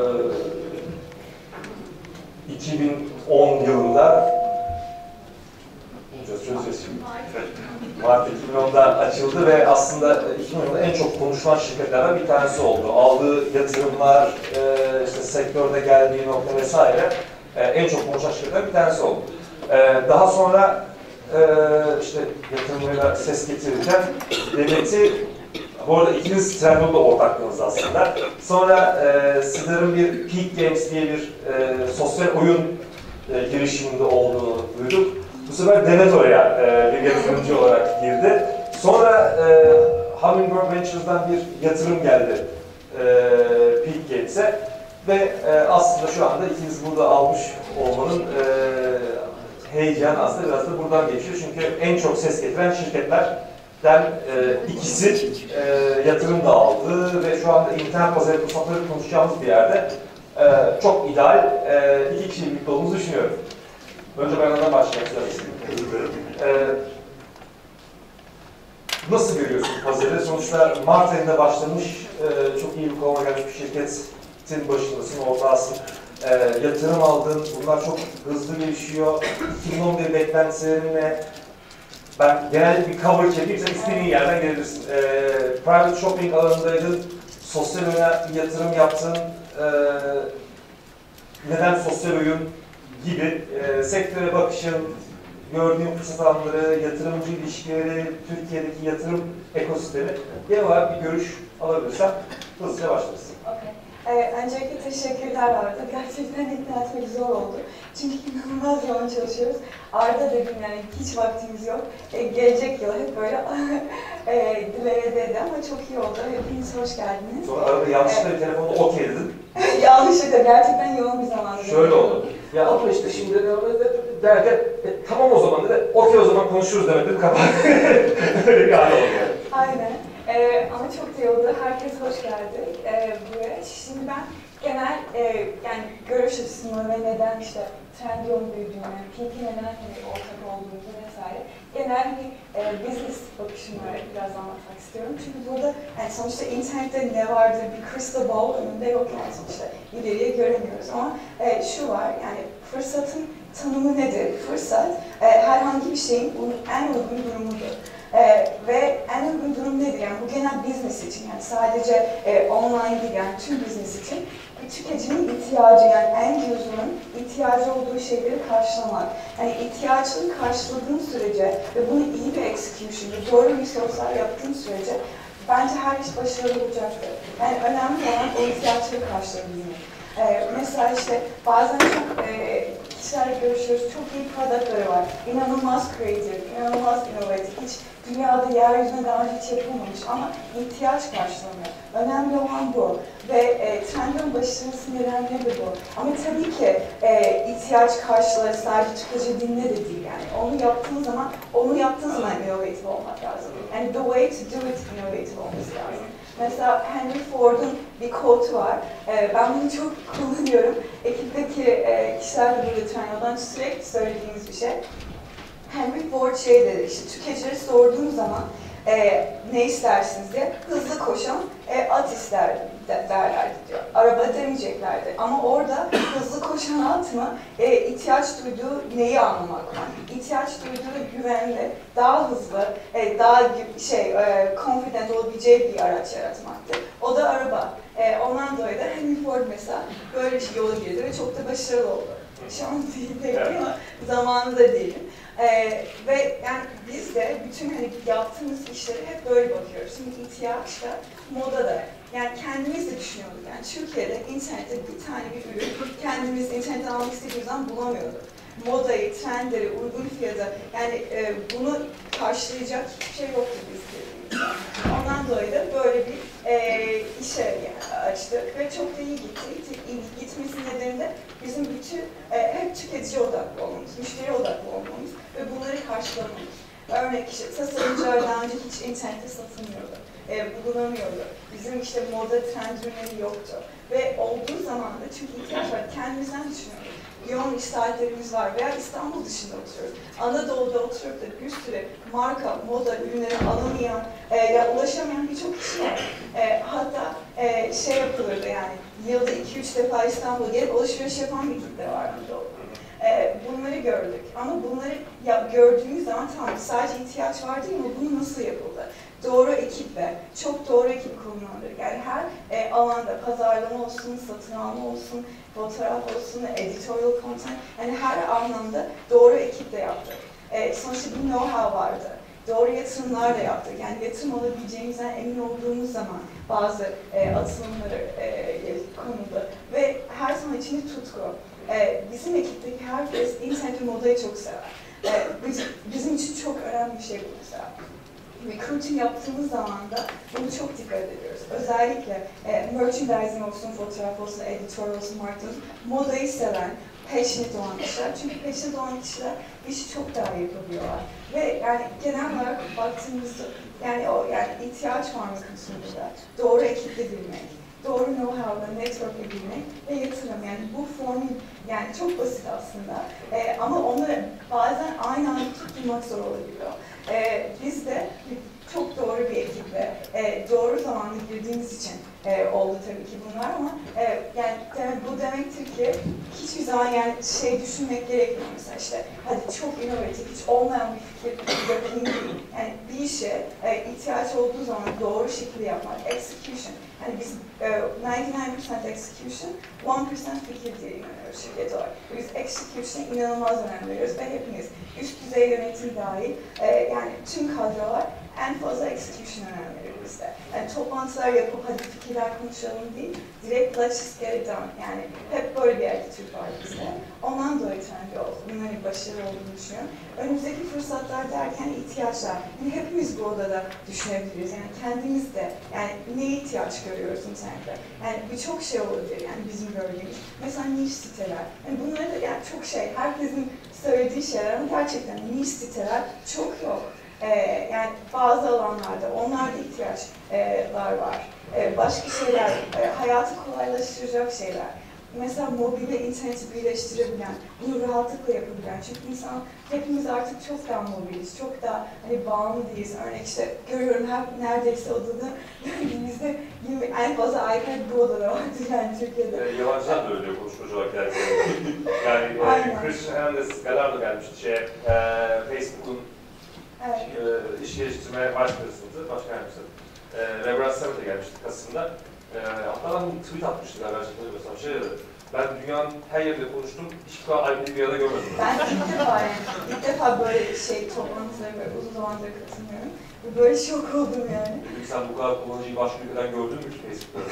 iki bin on yılında çözeceğiz şimdi. Mart iki bin onda açıldı ve aslında iki bin onda en çok konuşulan şirketlerden bir tanesi oldu. Aldığı yatırımlar, e, işte sektörde geldiği nokta vesaire e, en çok konuşulan şirketlerden bir tanesi oldu. E, daha sonra e, işte yatırımlarıyla ses getirirken Demet'i, bu arada ikiniz Trendyol'da ortaklığınız aslında. Sonra e, Sidar'ın bir Peak Games diye bir e, sosyal oyun e, girişiminde olduğunu duyduk. Bu sefer Demet oraya e, bir yatırımcı olarak girdi. Sonra e, Hummingbird Ventures'dan bir yatırım geldi e, Peak Games'e. Ve e, aslında şu anda ikiniz burada almış olmanın e, heyecanı aslında biraz da buradan geçiyor. Çünkü en çok ses getiren şirketlerden e, ikisi e, yatırım da aldı ve şu anda internet pazarı fırsatları konuşacağımız bir yerde e, çok ideal e, iki kişi birlikte olduğumuzu düşünüyorum. Önce ben ondan başlamak istiyorum. E, nasıl görüyorsun pazarı? Sonuçta Mart ayında başlamış, e, çok iyi bir konuma gelmiş bir şirketin başındasın, ortağısın. E, yatırım aldın, bunlar çok hızlı gelişiyor. iki bin on bir beklentilerinle ben genelde bir cover çekeyim, sen istediğin yerden gelebilirsin. E, private shopping alanındaydın, sosyal oyuna yatırım yaptın, e, neden sosyal oyun gibi e, sektöre bakışın, gördüğüm fırsat alanları, yatırımcı ilişkileri, Türkiye'deki yatırım ekosistemi genel olarak bir görüş alabilirsem hızlıca başlarız. Okay. Ee, öncelikle teşekkürler Arda. Gerçekten ikna etmek zor oldu. Çünkü inanılmaz yoğun çalışıyoruz. Arda dedim yani hiç vaktimiz yok. Ee, gelecek yıl hep böyle e, dilere dedi ama çok iyi oldu. Hepiniz hoş geldiniz. Sonra arada yanlışlıkla bir telefonda okey dedim. Yanlışlıkla gerçekten yoğun bir zamanda. Şöyle oldu. Ya ama işte şimdi derken e, tamam o zaman dedi, okey o zaman konuşuruz demek dedim, kapat. Öyle bir hal oldu yani. Aynen. Ee, ama çok iyi oldu. Herkes hoş geldi ee, buraya. Şimdi ben genel e, yani görüş açısından ve neden işte Trendyol'un büyüdüğünü, Pink'in neden hani ortak olduğunu vesaire genel bir e, business bakışımla biraz anlatmak istiyorum. Çünkü burada yani sonuçta internette ne vardır bir crystal ball önünde yok yani sonuçta ileriye göremiyoruz ama e, şu var yani fırsatın tanımı nedir? Fırsat e, herhangi bir şeyin bunun en uygun durumudur. Ee, ve en uygun durum nedir? Yani bu genel business için, yani sadece e, online değil, yani tüm business için bir tüketicinin ihtiyacı, yani end user'ın ihtiyacı olduğu şeyleri karşılamak. Yani ihtiyacını karşıladığın sürece ve bunu iyi bir execution'da, doğru resource'lar yaptığın sürece bence her iş başarılı olacaktır. Yani önemli olan o ihtiyaçları karşılayabilmek. Ee, mesela işte bazen çok e, kişilerle görüşüyoruz, çok iyi productları var, inanılmaz creative, inanılmaz innovative, hiç dünyada yeryüzüne daha önce hiç yapılmamış ama ihtiyaç karşılamıyor. Önemli olan bu ve e, Trendyol'un başarısının nedenleri de bu. Ama tabii ki e, ihtiyaç karşıları sadece tüketici dinle de değil yani. Onu yaptığın zaman, onu yaptığın zaman innovative olmak lazım. Yani the way to do it innovative olması lazım. Mesela Henry Ford'un bir quote'u var. Ee, ben bunu çok kullanıyorum. Ekipteki e, kişiler de burada Trendyol'dan sürekli söylediğimiz bir şey. Henry Ford şey dedi, işte tüketicilere sorduğum zaman e, ne istersiniz diye hızlı koşan e, at ister de, derlerdi diyor. Araba demeyeceklerdi. Ama orada hızlı koşan at mı e, ihtiyaç duyduğu neyi anlamak var? İhtiyaç duyduğu güvenli, daha hızlı, e, daha şey e, confident olabileceği bir araç yaratmaktı. O da araba. E, ondan dolayı da Henry Ford mesela böyle bir yola girdi ve çok da başarılı oldu. Şu an değil belki ama zamanında değilim. Ee, ve yani biz de bütün hani yaptığımız işlere hep böyle bakıyoruz. Şimdi ihtiyaçta, moda da. Yani kendimiz de düşünüyorduk. Yani Türkiye'de internette bir tane bir ürün kendimiz internetten almak istediğimiz zaman bulamıyorduk. Modayı, trendleri, uygun fiyata yani e, bunu karşılayacak hiçbir şey yoktu biz dediğimizde. Ondan dolayı da böyle bir e, işe yani açtık ve çok da iyi gitti. İyi gitmesinin nedeni de bizim bütün e, hep tüketici odaklı olmamız, müşteri odaklı olmamız ve bunları karşılamamız. Örnek işte tasarımcılar daha önce hiç internette satılmıyordu, e, bulunamıyordu. Bizim işte moda trend ürünleri yoktu ve olduğu zaman da çünkü ihtiyaç var, kendimizden düşünüyoruz. Yoğun iş saatlerimiz var veya İstanbul dışında oturuyoruz. Anadolu'da oturup da bir sürü marka, moda ürünleri alamayan, e, ya ulaşamayan birçok kişi var. E, hatta e, şey yapılırdı yani, yılda iki üç defa İstanbul'a gelip alışveriş yapan bir kitle var Anadolu'da. E, bunları gördük ama bunları ya, gördüğümüz zaman tamam sadece ihtiyaç var değil mi? Bunu nasıl yapıldı? Doğru ekiple, çok doğru ekip kullanılır. Yani her e, alanda pazarlama olsun, satın alma olsun, fotoğraf olsun, editorial content, yani her anlamda doğru ekiple yaptık. E, sonuçta bir know-how vardı. Doğru yatırımlar da yaptık. Yani yatırım alabileceğimizden emin olduğumuz zaman bazı e, atılımları e, konuldu. Ve her zaman içinde tutku. E, bizim ekipteki herkes internet ve modayı çok sever. E, bizim için çok önemli bir şey bu mesela. recruiting yaptığımız zaman da bunu çok dikkat ediyoruz. Özellikle e, merchandising olsun, fotoğraf olsun, editör olsun, marketing olsun, modayı seven, passionate olan kişiler. Çünkü passionate olan kişiler işi çok daha iyi yapabiliyorlar. Ve yani genel olarak baktığımızda yani o yani ihtiyaç var mı kısmında doğru ekiple bilmek, doğru know-how'la network'le bilmek ve yatırım. Yani bu formül yani çok basit aslında. Ee, ama onları bazen aynı anda tutturmak zor olabiliyor. Ee, biz de çok doğru bir ekiple e, doğru zamanda girdiğimiz için e, oldu tabii ki bunlar ama e, yani demek, bu demektir ki hiçbir zaman yani şey düşünmek gerekmiyor mesela işte hadi çok inovatif, hiç olmayan bir fikir yapayım değil. Yani bir işe e, ihtiyaç olduğu zaman doğru şekilde yapmak, execution. Yani biz e, doksan dokuz percent execution, bir percent fikir diye inanıyoruz şirket olarak. Biz execution'a inanılmaz önem veriyoruz ve hepimiz üst düzey yönetim dahil e, yani tüm kadrolar en fazla execution önem veriyor bizde. Yani toplantılar yapıp hadi fikirler konuşalım değil, direkt let's just get it done. Yani hep böyle bir attitude var bizde. Ondan dolayı Trendyol bunların başarılı olduğunu düşünüyorum. Önümüzdeki fırsatlar derken ihtiyaçlar. Yani hepimiz bu odada düşünebiliriz. Yani kendimiz de yani neye ihtiyaç görüyoruz internette. Yani birçok şey olabilir yani bizim gördüğümüz. Mesela niche siteler. Yani bunları da yani çok şey, herkesin söylediği şeyler ama gerçekten niche siteler çok yok. Ee, yani bazı alanlarda onlarda ihtiyaçlar var. Ee, başka şeyler, e, hayatı kolaylaştıracak şeyler. Mesela mobilde interneti birleştirebilen, bunu rahatlıkla yapabilen. Çünkü insan, hepimiz artık çok daha mobiliz, çok daha hani bağımlı değiliz. Örnek işte görüyorum hep neredeyse odada, bizde en fazla iPad bu odada vardır yani Türkiye'de. E, yabancılar da öyle konuşmacı olarak geldi. Yani e, Christian Hernandez Gallardo gelmişti şeye, e, Facebook'un evet. e, iş geliştirme başkanısıydı, başkan yardımcısı. E, Rebrand Summit'e gelmişti Kasım'da. E, hatta ben tweet atmıştı galiba, hatırlamıyorsam şey dedi. Ben dünyanın her yerinde konuştum, hiç bu kadar iPad'i bir arada görmedim. Ben ilk defa yani, ilk defa böyle şey toplantılara böyle uzun zamandır katılmıyorum. Böyle şok oldum yani. Dedim sen bu kadar kullanıcıyı başka ülkeden gördün mü ki Facebook'ta?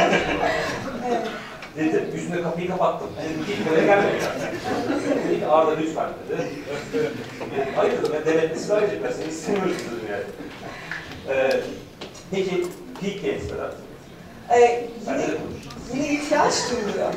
Evet. Dedim, yüzünde kapıyı kapattım. Dedim ki ilk kere gelmeyin artık. Dedi ki Arda lütfen dedi. Hayır dedim, ben devletli silah edecek, ben seni istemiyorum dedim yani. Ee, peki, peak games neden? Ee, yine, yine ihtiyaç duyuluyor.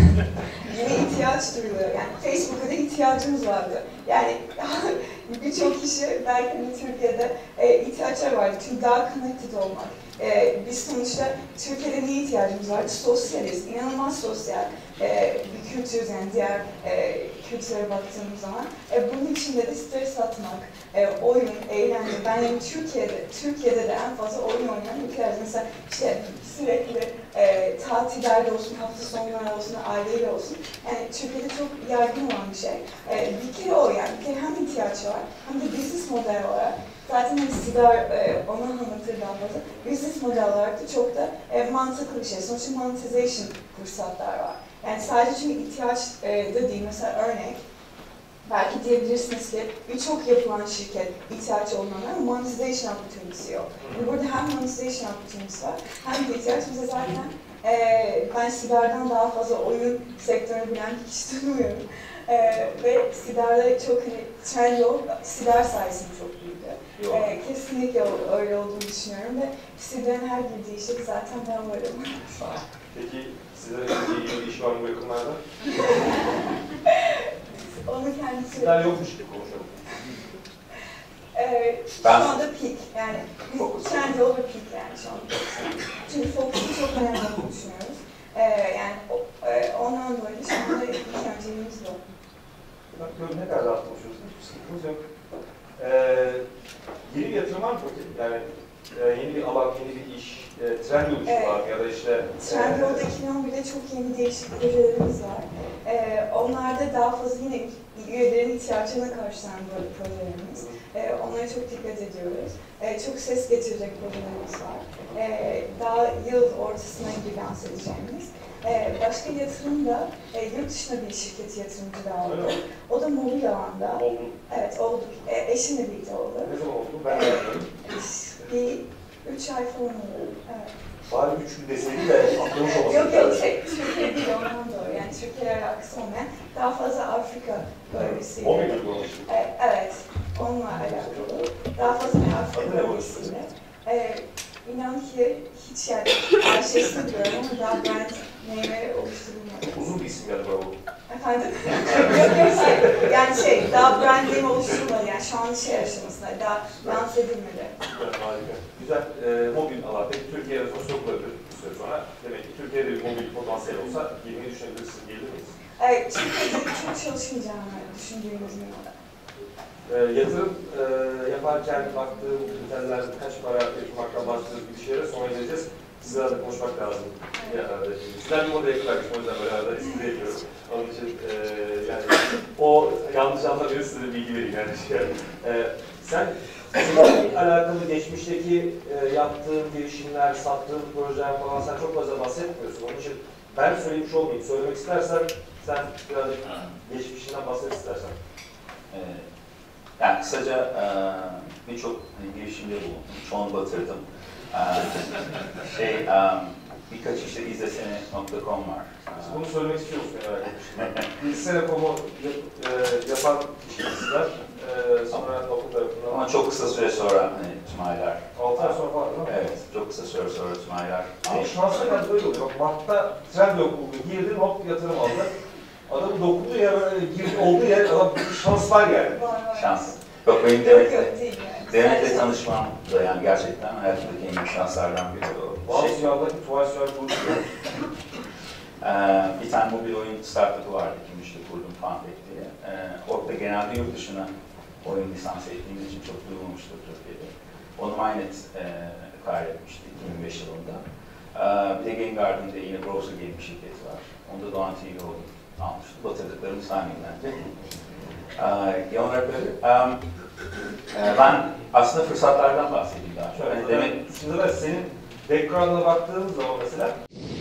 Yine ihtiyaç duyuluyor. Yani Facebook'a da ihtiyacımız vardı. Yani birçok kişi belki hani Türkiye'de e, ihtiyaçlar vardı. Çünkü daha connected olmak. E, biz sonuçta Türkiye'de niye ihtiyacımız vardı? Sosyaliz, inanılmaz sosyal e, bir kültürüz yani diğer e, kültürlere baktığımız zaman. E, bunun içinde de stres atmak, e, oyun, eğlence. Ben yani Türkiye'de, Türkiye'de de en fazla oyun oynayan ülkeler. Mesela işte sürekli e, tatillerde olsun, hafta sonları olsun, aileyle olsun. Yani Türkiye'de çok yaygın olan bir şey. E, bir kere o yani, bir kere hem ihtiyaç var hem de business model olarak. Zaten hani Sidar e, onu anlatır daha fazla. Business model olarak da çok da e, mantıklı bir şey. Sonuçta monetization fırsatlar var. Yani sadece çünkü ihtiyaç e, da değil. Mesela örnek, belki diyebilirsiniz ki birçok yapılan şirket ihtiyaç olmayan monetization opportunity'si yok. Yani burada hem monetization opportunity'si var hem de ihtiyaç. Bize zaten e, ben Sidar'dan daha fazla oyun sektörünü bilen bir kişi tanımıyorum. Ee, ve Sidar'da çok hani Trendyol, Sidar sayesinde çok büyüdü. Ee, kesinlikle öyle olduğunu düşünüyorum ve Sidar'ın her girdiği işte zaten ben varım. Peki Sidar'ın ilgili bir iş var mı yakınlarda? Onu kendisi... Sidar yokmuş gibi konuşalım. Ee, şu Ben... anda peak yani. Biz Trendyol ve peak yani şu anda. Çünkü Focus'un çok önemli olduğunu düşünüyoruz. Ee, yani e, ondan dolayı şu anda ilk önceliğimiz bu. Bak gördüğün ne kadar rahat konuşuyorsun, hiçbir sıkıntımız yok. Ee, yeni bir yatırım var mı peki? Yani e, yeni bir alan, yeni bir iş, e, Trendyol için evet. var mı ya da işte... Trendyol'da iki bin on birde çok yeni değişik projelerimiz var. Ee, onlarda daha fazla yine üyelerin ihtiyaçlarına karşılayan böyle projelerimiz. Ee, onlara çok dikkat ediyoruz. Ee, çok ses getirecek projelerimiz var. Ee, daha yıl ortasına gibi lanse edeceğimiz. Ee, başka yatırım da e, yurt dışında bir şirketi yatırımcı da oldu. O da mobil alanda. Oldu. Evet oldu. E, eşimle birlikte oldu. Ne zaman oldu? Ben de yapıyorum. Bir üç ay falan oldu. Evet. Bari üç gün deseydi de atlamış olmasın. Yok yok, şey, Türkiye değil ondan doğru. Yani Türkiye'yle alakası olmayan daha fazla Afrika bölgesi. O muydu bu? Evet. Onunla alakalı. Daha fazla merak ediyorum aslında. Ee, inan ki hiç yani her şey istemiyorum ama daha brand neyleri oluşturulmadı. Uzun bir isim galiba bu. Efendim? yok yok şey, yani şey, daha brand name oluşturulmadı yani şu an şey aşamasında, daha lanse edilmedi. Güzel, harika. Güzel, e, mobil alan. Peki Türkiye'ye sosyokulları bir süre sonra, demek ki Türkiye'de bir mobil potansiyel olsa girmeyi düşünebilirsiniz, gelir miyiz? Evet, Türkiye'de çok çalışmayacağımı düşündüğüm ürünler. E, yatırım e, yaparken baktığım kriterler kaç para yatırmaktan başladığınız bir şeylere sonra geleceğiz. Sizlerle de konuşmak lazım. Evet. Sizler bir moda yakın arkadaşım, o yüzden böyle arada espri ediyorum. Onun için e, yani o yanlış anlamıyor, size de bilgi vereyim yani. e, sen seninle alakalı geçmişteki e, yaptığın girişimler, sattığın projeler falan sen çok fazla bahsetmiyorsun. Onun için ben söylemiş olmayayım. Söylemek istersen sen birazcık geçmişinden bahset istersen. Ee, yani kısaca e, birçok hani, girişimde bulundum. Çoğunu batırdım. Ee, şey, um, birkaç işte izlesene nokta com var. Bunu söylemek istiyor musun merak etmiştim. İzlesene nokta com'u yap, e, yapan kişiler e, sonra okul tarafından... Ama çok kısa süre sonra hani, tüm aylar. altı ay sonra falan değil mi? Evet, çok kısa süre sonra tüm aylar. Ama şanslı yani böyle oluyor. Bak Mart'ta Trendyol buldu, girdi, hop yatırım aldı. Adamın dokunduğu yer, girdi, olduğu yer, adam şans var yani. Şans. Yok benim Demet'le, Demet'le tanışmam da yani gerçekten hayatımdaki en büyük şanslardan biri o. Bazı yağdaki tuvalet suyu buluşuyor. Ee, bir tane mobil oyun startup'ı vardı, kim işte kurdum Funfact diye. Ee, orada genelde yurt dışına oyun lisans ettiğimiz için çok duyulmamıştır Türkiye'de. Onu Mynet e, kaydetmişti iki bin beş yılında. Ee, bir de Game Garden'da yine Browser Game bir şirketi var. Onda Doğan T V oldu, almıştı. Batırdıklarını saymayayım bence. Ee, genel olarak böyle. Um, e, ben aslında fırsatlardan bahsedeyim daha çok. Yani Evet, demek... Şimdi ben senin background'ına baktığımız zaman mesela